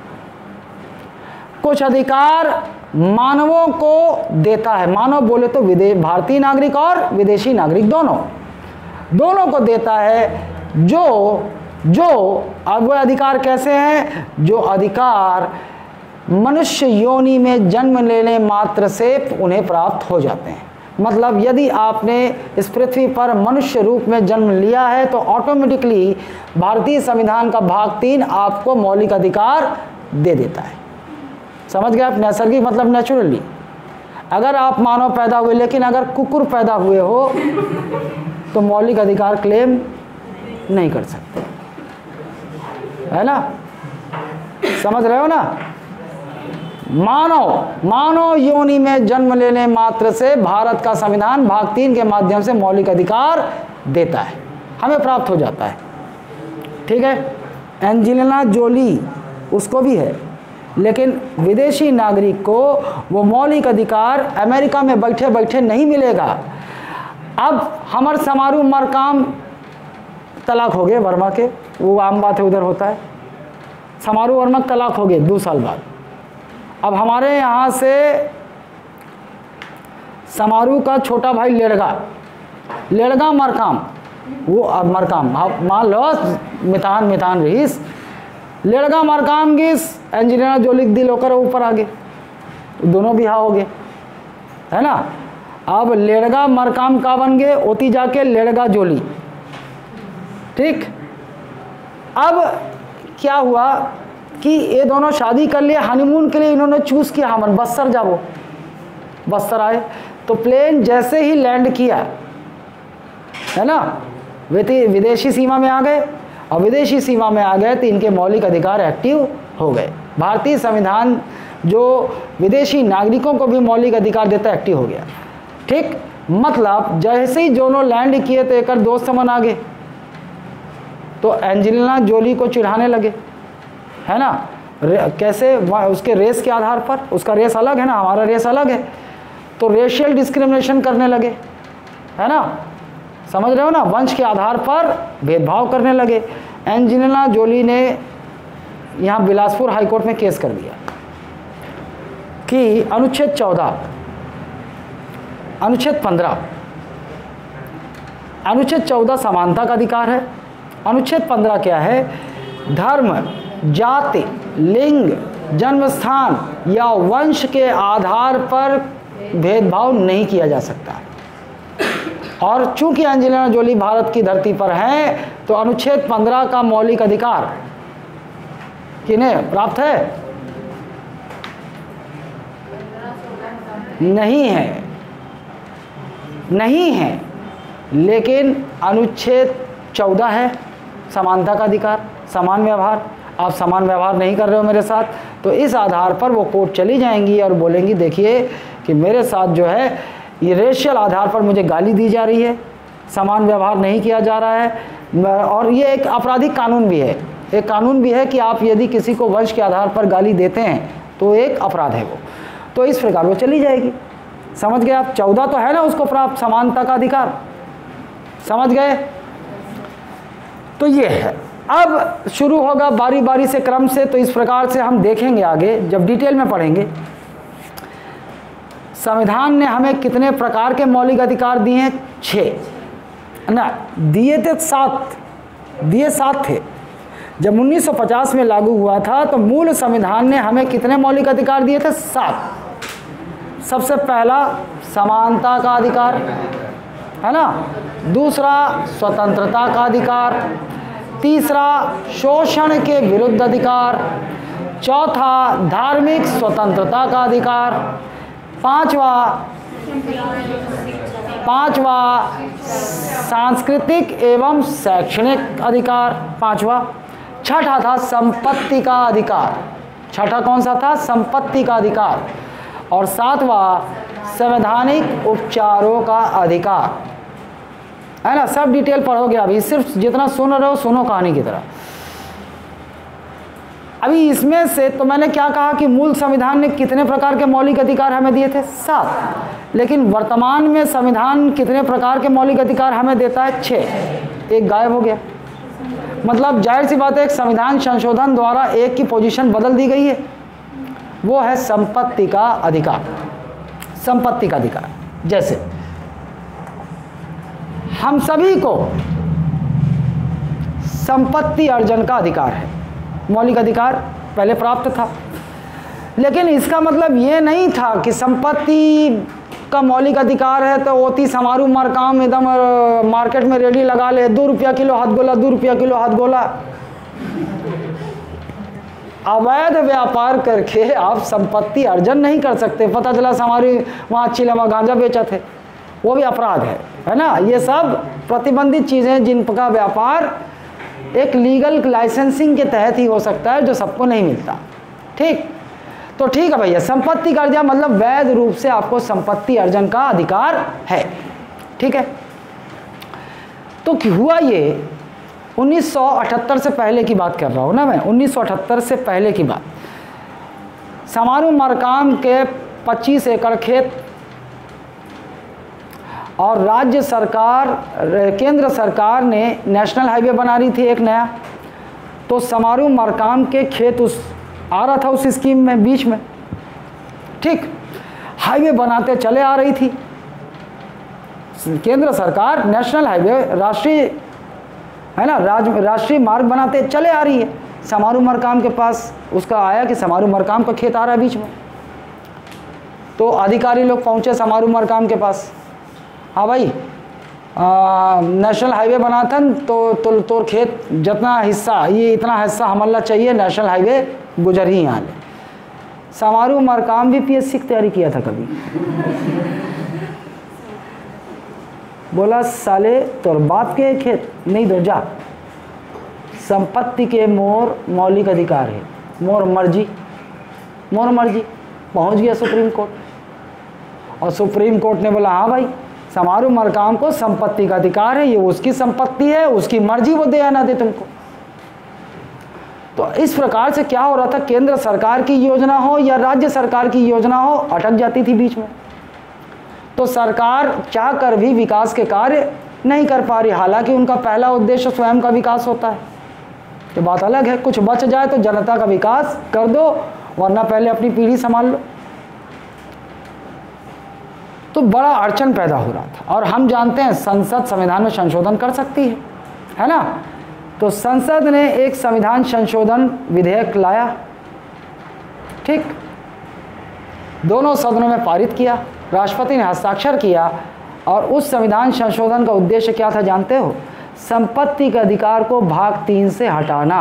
कुछ अधिकार मानवों को देता है। मानव बोले तो विदेश भारतीय नागरिक और विदेशी नागरिक दोनों दोनों को देता है। जो जो अब वह अधिकार कैसे हैं? जो अधिकार मनुष्य योनि में जन्म लेने मात्र से उन्हें प्राप्त हो जाते हैं। मतलब यदि आपने इस पृथ्वी पर मनुष्य रूप में जन्म लिया है तो ऑटोमेटिकली भारतीय संविधान का भाग तीन आपको मौलिक अधिकार दे देता है। समझ गए आप? नैसर्गिक मतलब नेचुरली। अगर आप मानव पैदा हुए लेकिन अगर कुकुर पैदा हुए हो तो मौलिक अधिकार क्लेम नहीं कर सकते, है ना? समझ रहे हो ना? मानव मानव योनि में जन्म लेने मात्र से भारत का संविधान भाग तीन के माध्यम से मौलिक अधिकार देता है, हमें प्राप्त हो जाता है। ठीक है, एंजेलिना जोली उसको भी है, लेकिन विदेशी नागरिक को वो मौलिक अधिकार अमेरिका में बैठे बैठे नहीं मिलेगा। अब हमार समारू मरकाम तलाक हो गए वर्मा के, वो आम बात है, उधर होता है। समारू वर्मा तलाक हो गए दो साल बाद। अब हमारे यहाँ से समारू का छोटा भाई लेड़गा लेड़गा मरकाम, वो अब मरकाम मान लो मितान मितान रहीस, लेड़गा मरकाम गिस एंजेलिना जोली दिल होकर ऊपर आ गए, दोनों बिहार हो गए, है ना? अब लेड़गा मरकाम का बन गए, ओती जाके लेड़गा जोली। ठीक, अब क्या हुआ कि ये दोनों शादी कर लिए, हनीमून के लिए इन्होंने चूज़ किया हम बस्तर जाओ। बस्तर आए तो प्लेन जैसे ही लैंड किया है ना, वे विदेशी सीमा में आ गए, और विदेशी सीमा में आ गए तो इनके मौलिक अधिकार एक्टिव हो गए। भारतीय संविधान जो विदेशी नागरिकों को भी मौलिक अधिकार देता एक्टिव हो गया। ठीक, मतलब जैसे ही दोनों लैंड किए तो एक दोस्त समन आ गए, तो एंजेलिना जोली को चिढ़ाने लगे, है ना, कैसे उसके रेस के आधार पर, उसका रेस अलग है ना, हमारा रेस अलग है, तो रेशियल डिस्क्रिमिनेशन करने लगे, है ना, समझ रहे हो ना, वंश के आधार पर भेदभाव करने लगे। एंजेलिना जोली ने यहाँ बिलासपुर हाईकोर्ट में केस कर दिया कि अनुच्छेद चौदह, अनुच्छेद पंद्रह, अनुच्छेद चौदह समानता का अधिकार है, अनुच्छेद पंद्रह क्या है, धर्म, जाति, लिंग, जन्म स्थान या वंश के आधार पर भेदभाव नहीं किया जा सकता। और चूंकि एंजेलिना जोली भारत की धरती पर है तो अनुच्छेद पंद्रह का मौलिक अधिकार किन्हें प्राप्त है? नहीं है, नहीं है, लेकिन अनुच्छेद चौदह है समानता का अधिकार, समान व्यवहार। आप समान व्यवहार नहीं कर रहे हो मेरे साथ, तो इस आधार पर वो कोर्ट चली जाएंगी और बोलेंगी देखिए कि मेरे साथ जो है ये रेशियल आधार पर मुझे गाली दी जा रही है, समान व्यवहार नहीं किया जा रहा है। और ये एक आपराधिक कानून भी है, एक कानून भी है कि आप यदि किसी को वंश के आधार पर गाली देते हैं तो एक अपराध है वो, तो इस प्रकार वो चली जाएगी। समझ गए आप? चौदह तो है ना उसको प्राप्त समानता का अधिकार, समझ गए? तो ये है। अब शुरू होगा बारी बारी से क्रम से, तो इस प्रकार से हम देखेंगे आगे जब डिटेल में पढ़ेंगे। संविधान ने हमें कितने प्रकार के मौलिक अधिकार दिए हैं? छः ना, दिए थे सात, दिए सात थे। जब उन्नीस सौ पचास में लागू हुआ था तो मूल संविधान ने हमें कितने मौलिक अधिकार दिए थे? सात। सबसे पहला समानता का अधिकार, है ना, दूसरा स्वतंत्रता का अधिकार, तीसरा शोषण के विरुद्ध अधिकार, चौथा धार्मिक स्वतंत्रता का अधिकार, पांचवा पांचवा सांस्कृतिक एवं शैक्षणिक अधिकार, पांचवा। छठा था संपत्ति का अधिकार, छठा कौन सा था? संपत्ति का अधिकार। और सातवां संवैधानिक उपचारों का अधिकार, है ना। सब डिटेल पढ़ोगे अभी, सिर्फ जितना सुन रहे हो सुनो कहानी की तरह। अभी इसमें से तो मैंने क्या कहा कि मूल संविधान ने कितने प्रकार के मौलिक अधिकार हमें दिए थे? सात। लेकिन वर्तमान में संविधान कितने प्रकार के मौलिक अधिकार हमें देता है? छः। एक गायब हो गया, मतलब जाहिर सी बात है एक संविधान संशोधन द्वारा एक की पोजीशन बदल दी गई है, वो है संपत्ति का अधिकार। संपत्ति का अधिकार, जैसे हम सभी को संपत्ति अर्जन का अधिकार है, मौलिक अधिकार पहले प्राप्त था। लेकिन इसका मतलब ये नहीं था कि संपत्ति का मौलिक अधिकार है तो ओती समारू मारकाम एकदम मार्केट में रेडी लगा ले, दो रुपया किलो हथगोला, दो रुपया किलो हथगोला। अवैध व्यापार करके आप संपत्ति अर्जन नहीं कर सकते। पता चला हमारी वहाँ चिलमा गांजा बेचा थे, वो भी अपराध है, है ना। ये सब प्रतिबंधित चीज़ें जिनका व्यापार एक लीगल लाइसेंसिंग के तहत ही हो सकता है, जो सबको नहीं मिलता। ठीक, तो ठीक है भैया, संपत्ति का अर्जन मतलब वैध रूप से आपको संपत्ति अर्जन का अधिकार है। ठीक है, तो हुआ ये उन्नीस सौ अठहत्तर से पहले की बात कर रहा हूँ ना मैं, उन्नीस सौ अठहत्तर से पहले की बात। समारू मरकाम के पच्चीस एकड़ खेत और राज्य सरकार, केंद्र सरकार ने नेशनल हाईवे बना रही थी एक नया, तो समारू मरकाम के खेत उस आ रहा था उस स्कीम में बीच में। ठीक, हाईवे बनाते चले आ रही थी केंद्र सरकार, नेशनल हाईवे, राष्ट्रीय, है ना, राज राष्ट्रीय मार्ग बनाते चले आ रही है। समारू मरकाम के पास उसका आया कि समारू मरकाम का खेत आ रहा है बीच में, तो अधिकारी लोग पहुंचे समारू मरकाम के पास। हाँ भाई, नेशनल हाईवे बना था तो तो तोर खेत जितना हिस्सा, ये इतना हिस्सा हमला चाहिए, नेशनल हाईवे गुजर ही यहाँ ले। समारू मरकाम भी पीएससी की तैयारी किया था कभी। बोला साले तोर बाप के खेत नहीं दो जा, संपत्ति के मोर मौलिक अधिकार है, मोर मर्जी, मोर मर्जी। पहुंच गया सुप्रीम कोर्ट और सुप्रीम कोर्ट ने बोला हाँ भाई समारू मरकाम को संपत्ति का अधिकार है, ये उसकी संपत्ति है, उसकी मर्जी, वो दे या ना दे तुमको। तो इस प्रकार से क्या हो रहा था, केंद्र सरकार की योजना हो या राज्य सरकार की योजना हो, अटक जाती थी बीच में। तो सरकार चाह कर भी विकास के कार्य नहीं कर पा रही, हालांकि उनका पहला उद्देश्य स्वयं का विकास होता है। तो बात अलग है, कुछ बच जाए तो जनता का विकास कर दो, वरना पहले अपनी पीढ़ी संभाल लो। तो बड़ा अड़चन पैदा हो रहा था। और हम जानते हैं संसद संविधान में संशोधन कर सकती है, है ना। तो संसद ने एक संविधान संशोधन विधेयक लाया, ठीक, दोनों सदनों में पारित किया, राष्ट्रपति ने हस्ताक्षर किया। और उस संविधान संशोधन का उद्देश्य क्या था जानते हो? संपत्ति के अधिकार को भाग तीन से हटाना,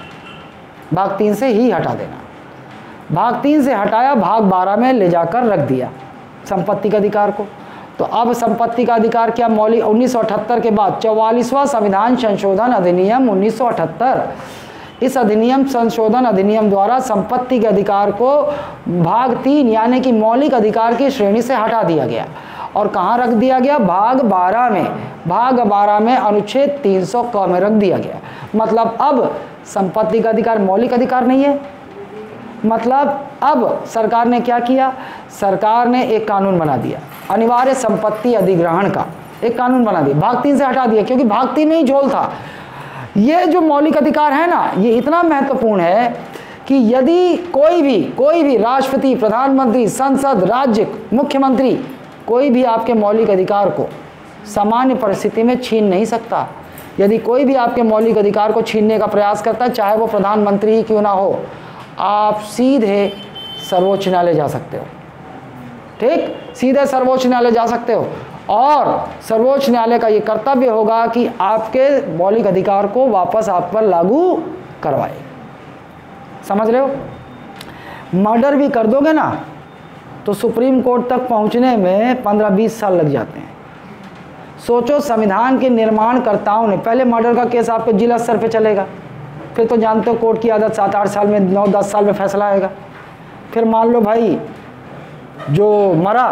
भाग तीन से ही हटा देना। भाग तीन से हटाया, भाग बारह में ले जाकर रख दिया संपत्ति के अधिकार को। तो अब संपत्ति का अधिकार क्या, मौलिक उन्नीस सौ अठहत्तर के बाद चौवालीसवां संविधान संशोधन अधिनियम उन्नीस सौ अठहत्तर, इस अधिनियम संशोधन अधिनियम द्वारा संपत्ति के अधिकार को भाग तीन यानी कि मौलिक अधिकार की श्रेणी से हटा दिया गया और कहाँ रख दिया गया? भाग बारह में। भाग बारह में अनुच्छेद तीन सौ क में रख दिया गया। मतलब अब संपत्ति का अधिकार मौलिक अधिकार नहीं है। मतलब अब सरकार ने क्या किया? सरकार ने एक कानून बना दिया, अनिवार्य संपत्ति अधिग्रहण का एक कानून बना दिया, भाग तीन से हटा दिया, क्योंकि भाग तीन में ही झोल था। ये जो मौलिक अधिकार है ना, ये इतना महत्वपूर्ण है कि यदि कोई भी कोई भी राष्ट्रपति, प्रधानमंत्री, संसद, राज्य मुख्यमंत्री, कोई भी आपके मौलिक अधिकार को सामान्य परिस्थिति में छीन नहीं सकता। यदि कोई भी आपके मौलिक अधिकार को छीनने का प्रयास करता है, चाहे वो प्रधानमंत्री ही क्यों ना हो, आप सीधे सर्वोच्च न्यायालय जा सकते हो। ठीक, सीधे सर्वोच्च न्यायालय जा सकते हो और सर्वोच्च न्यायालय का ये कर्तव्य होगा कि आपके मौलिक अधिकार को वापस आप पर लागू करवाए। समझ रहे हो? मर्डर भी कर दोगे ना तो सुप्रीम कोर्ट तक पहुंचने में पंद्रह बीस साल लग जाते हैं। सोचो, संविधान के निर्माणकर्ताओं ने, पहले मर्डर का केस आपके जिला स्तर पे चलेगा, फिर तो जानते हो कोर्ट की आदत सात आठ साल में, नौ दस साल में फैसला आएगा। फिर मान लो भाई जो मरा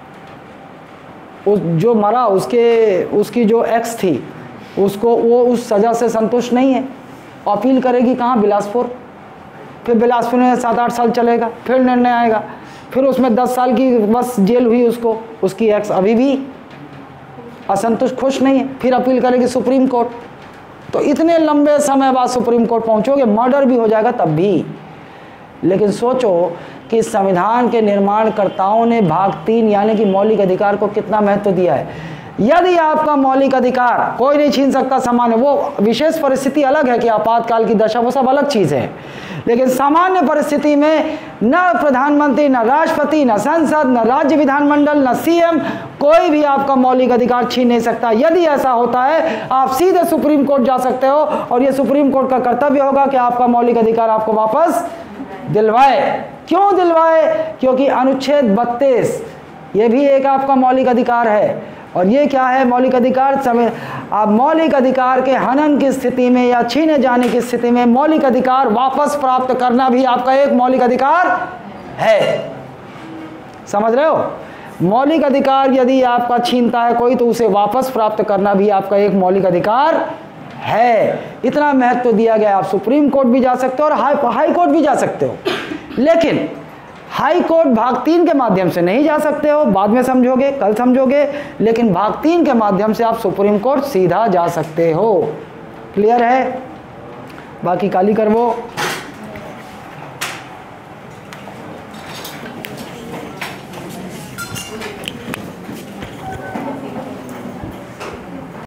उस जो मरा उसके उसकी जो एक्स थी, उसको वो उस सज़ा से संतुष्ट नहीं है, अपील करेगी कहाँ? बिलासपुर। फिर बिलासपुर में सात आठ साल चलेगा, फिर निर्णय आएगा, फिर उसमें दस साल की बस जेल हुई उसको, उसकी एक्स अभी भी असंतुष्ट, खुश नहीं है, फिर अपील करेगी सुप्रीम कोर्ट। तो इतने लंबे समय बाद सुप्रीम कोर्ट पहुंचोगे, मर्डर भी हो जाएगा तब भी। लेकिन सोचो कि संविधान के निर्माणकर्ताओं ने भाग तीन यानी कि मौलिक अधिकार को कितना महत्व दिया है। यदि आपका मौलिक अधिकार कोई नहीं छीन सकता, सामान्य, वो विशेष परिस्थिति अलग है कि आपातकाल की दशा, वो सब अलग चीज़ है। लेकिन सामान्य परिस्थिति में न प्रधानमंत्री, न राष्ट्रपति, न संसद, न राज्य विधानमंडल, न सीएम, कोई भी आपका मौलिक अधिकार छीन नहीं सकता। यदि ऐसा होता है, आप सीधे सुप्रीम कोर्ट जा सकते हो और ये सुप्रीम कोर्ट का कर्तव्य होगा कि आपका मौलिक अधिकार आपको वापस दिलवाए। क्यों दिलवाए? क्योंकि अनुच्छेद बत्तीस ये भी एक आपका मौलिक अधिकार है। और ये क्या है मौलिक अधिकार? समय आप मौलिक अधिकार के हनन की स्थिति में या छीने जाने की स्थिति में मौलिक अधिकार वापस प्राप्त करना भी आपका एक मौलिक अधिकार है। समझ रहे हो? मौलिक अधिकार यदि आपका छीनता है कोई, तो उसे वापस प्राप्त करना भी आपका एक मौलिक अधिकार है। इतना महत्व दिया गया। आप सुप्रीम कोर्ट भी जा सकते हो और हाई हाई कोर्ट भी जा सकते हो, लेकिन हाई कोर्ट भाग तीन के माध्यम से नहीं जा सकते हो, बाद में समझोगे, कल समझोगे। लेकिन भाग तीन के माध्यम से आप सुप्रीम कोर्ट सीधा जा सकते हो। क्लियर है? बाकी काली कर वो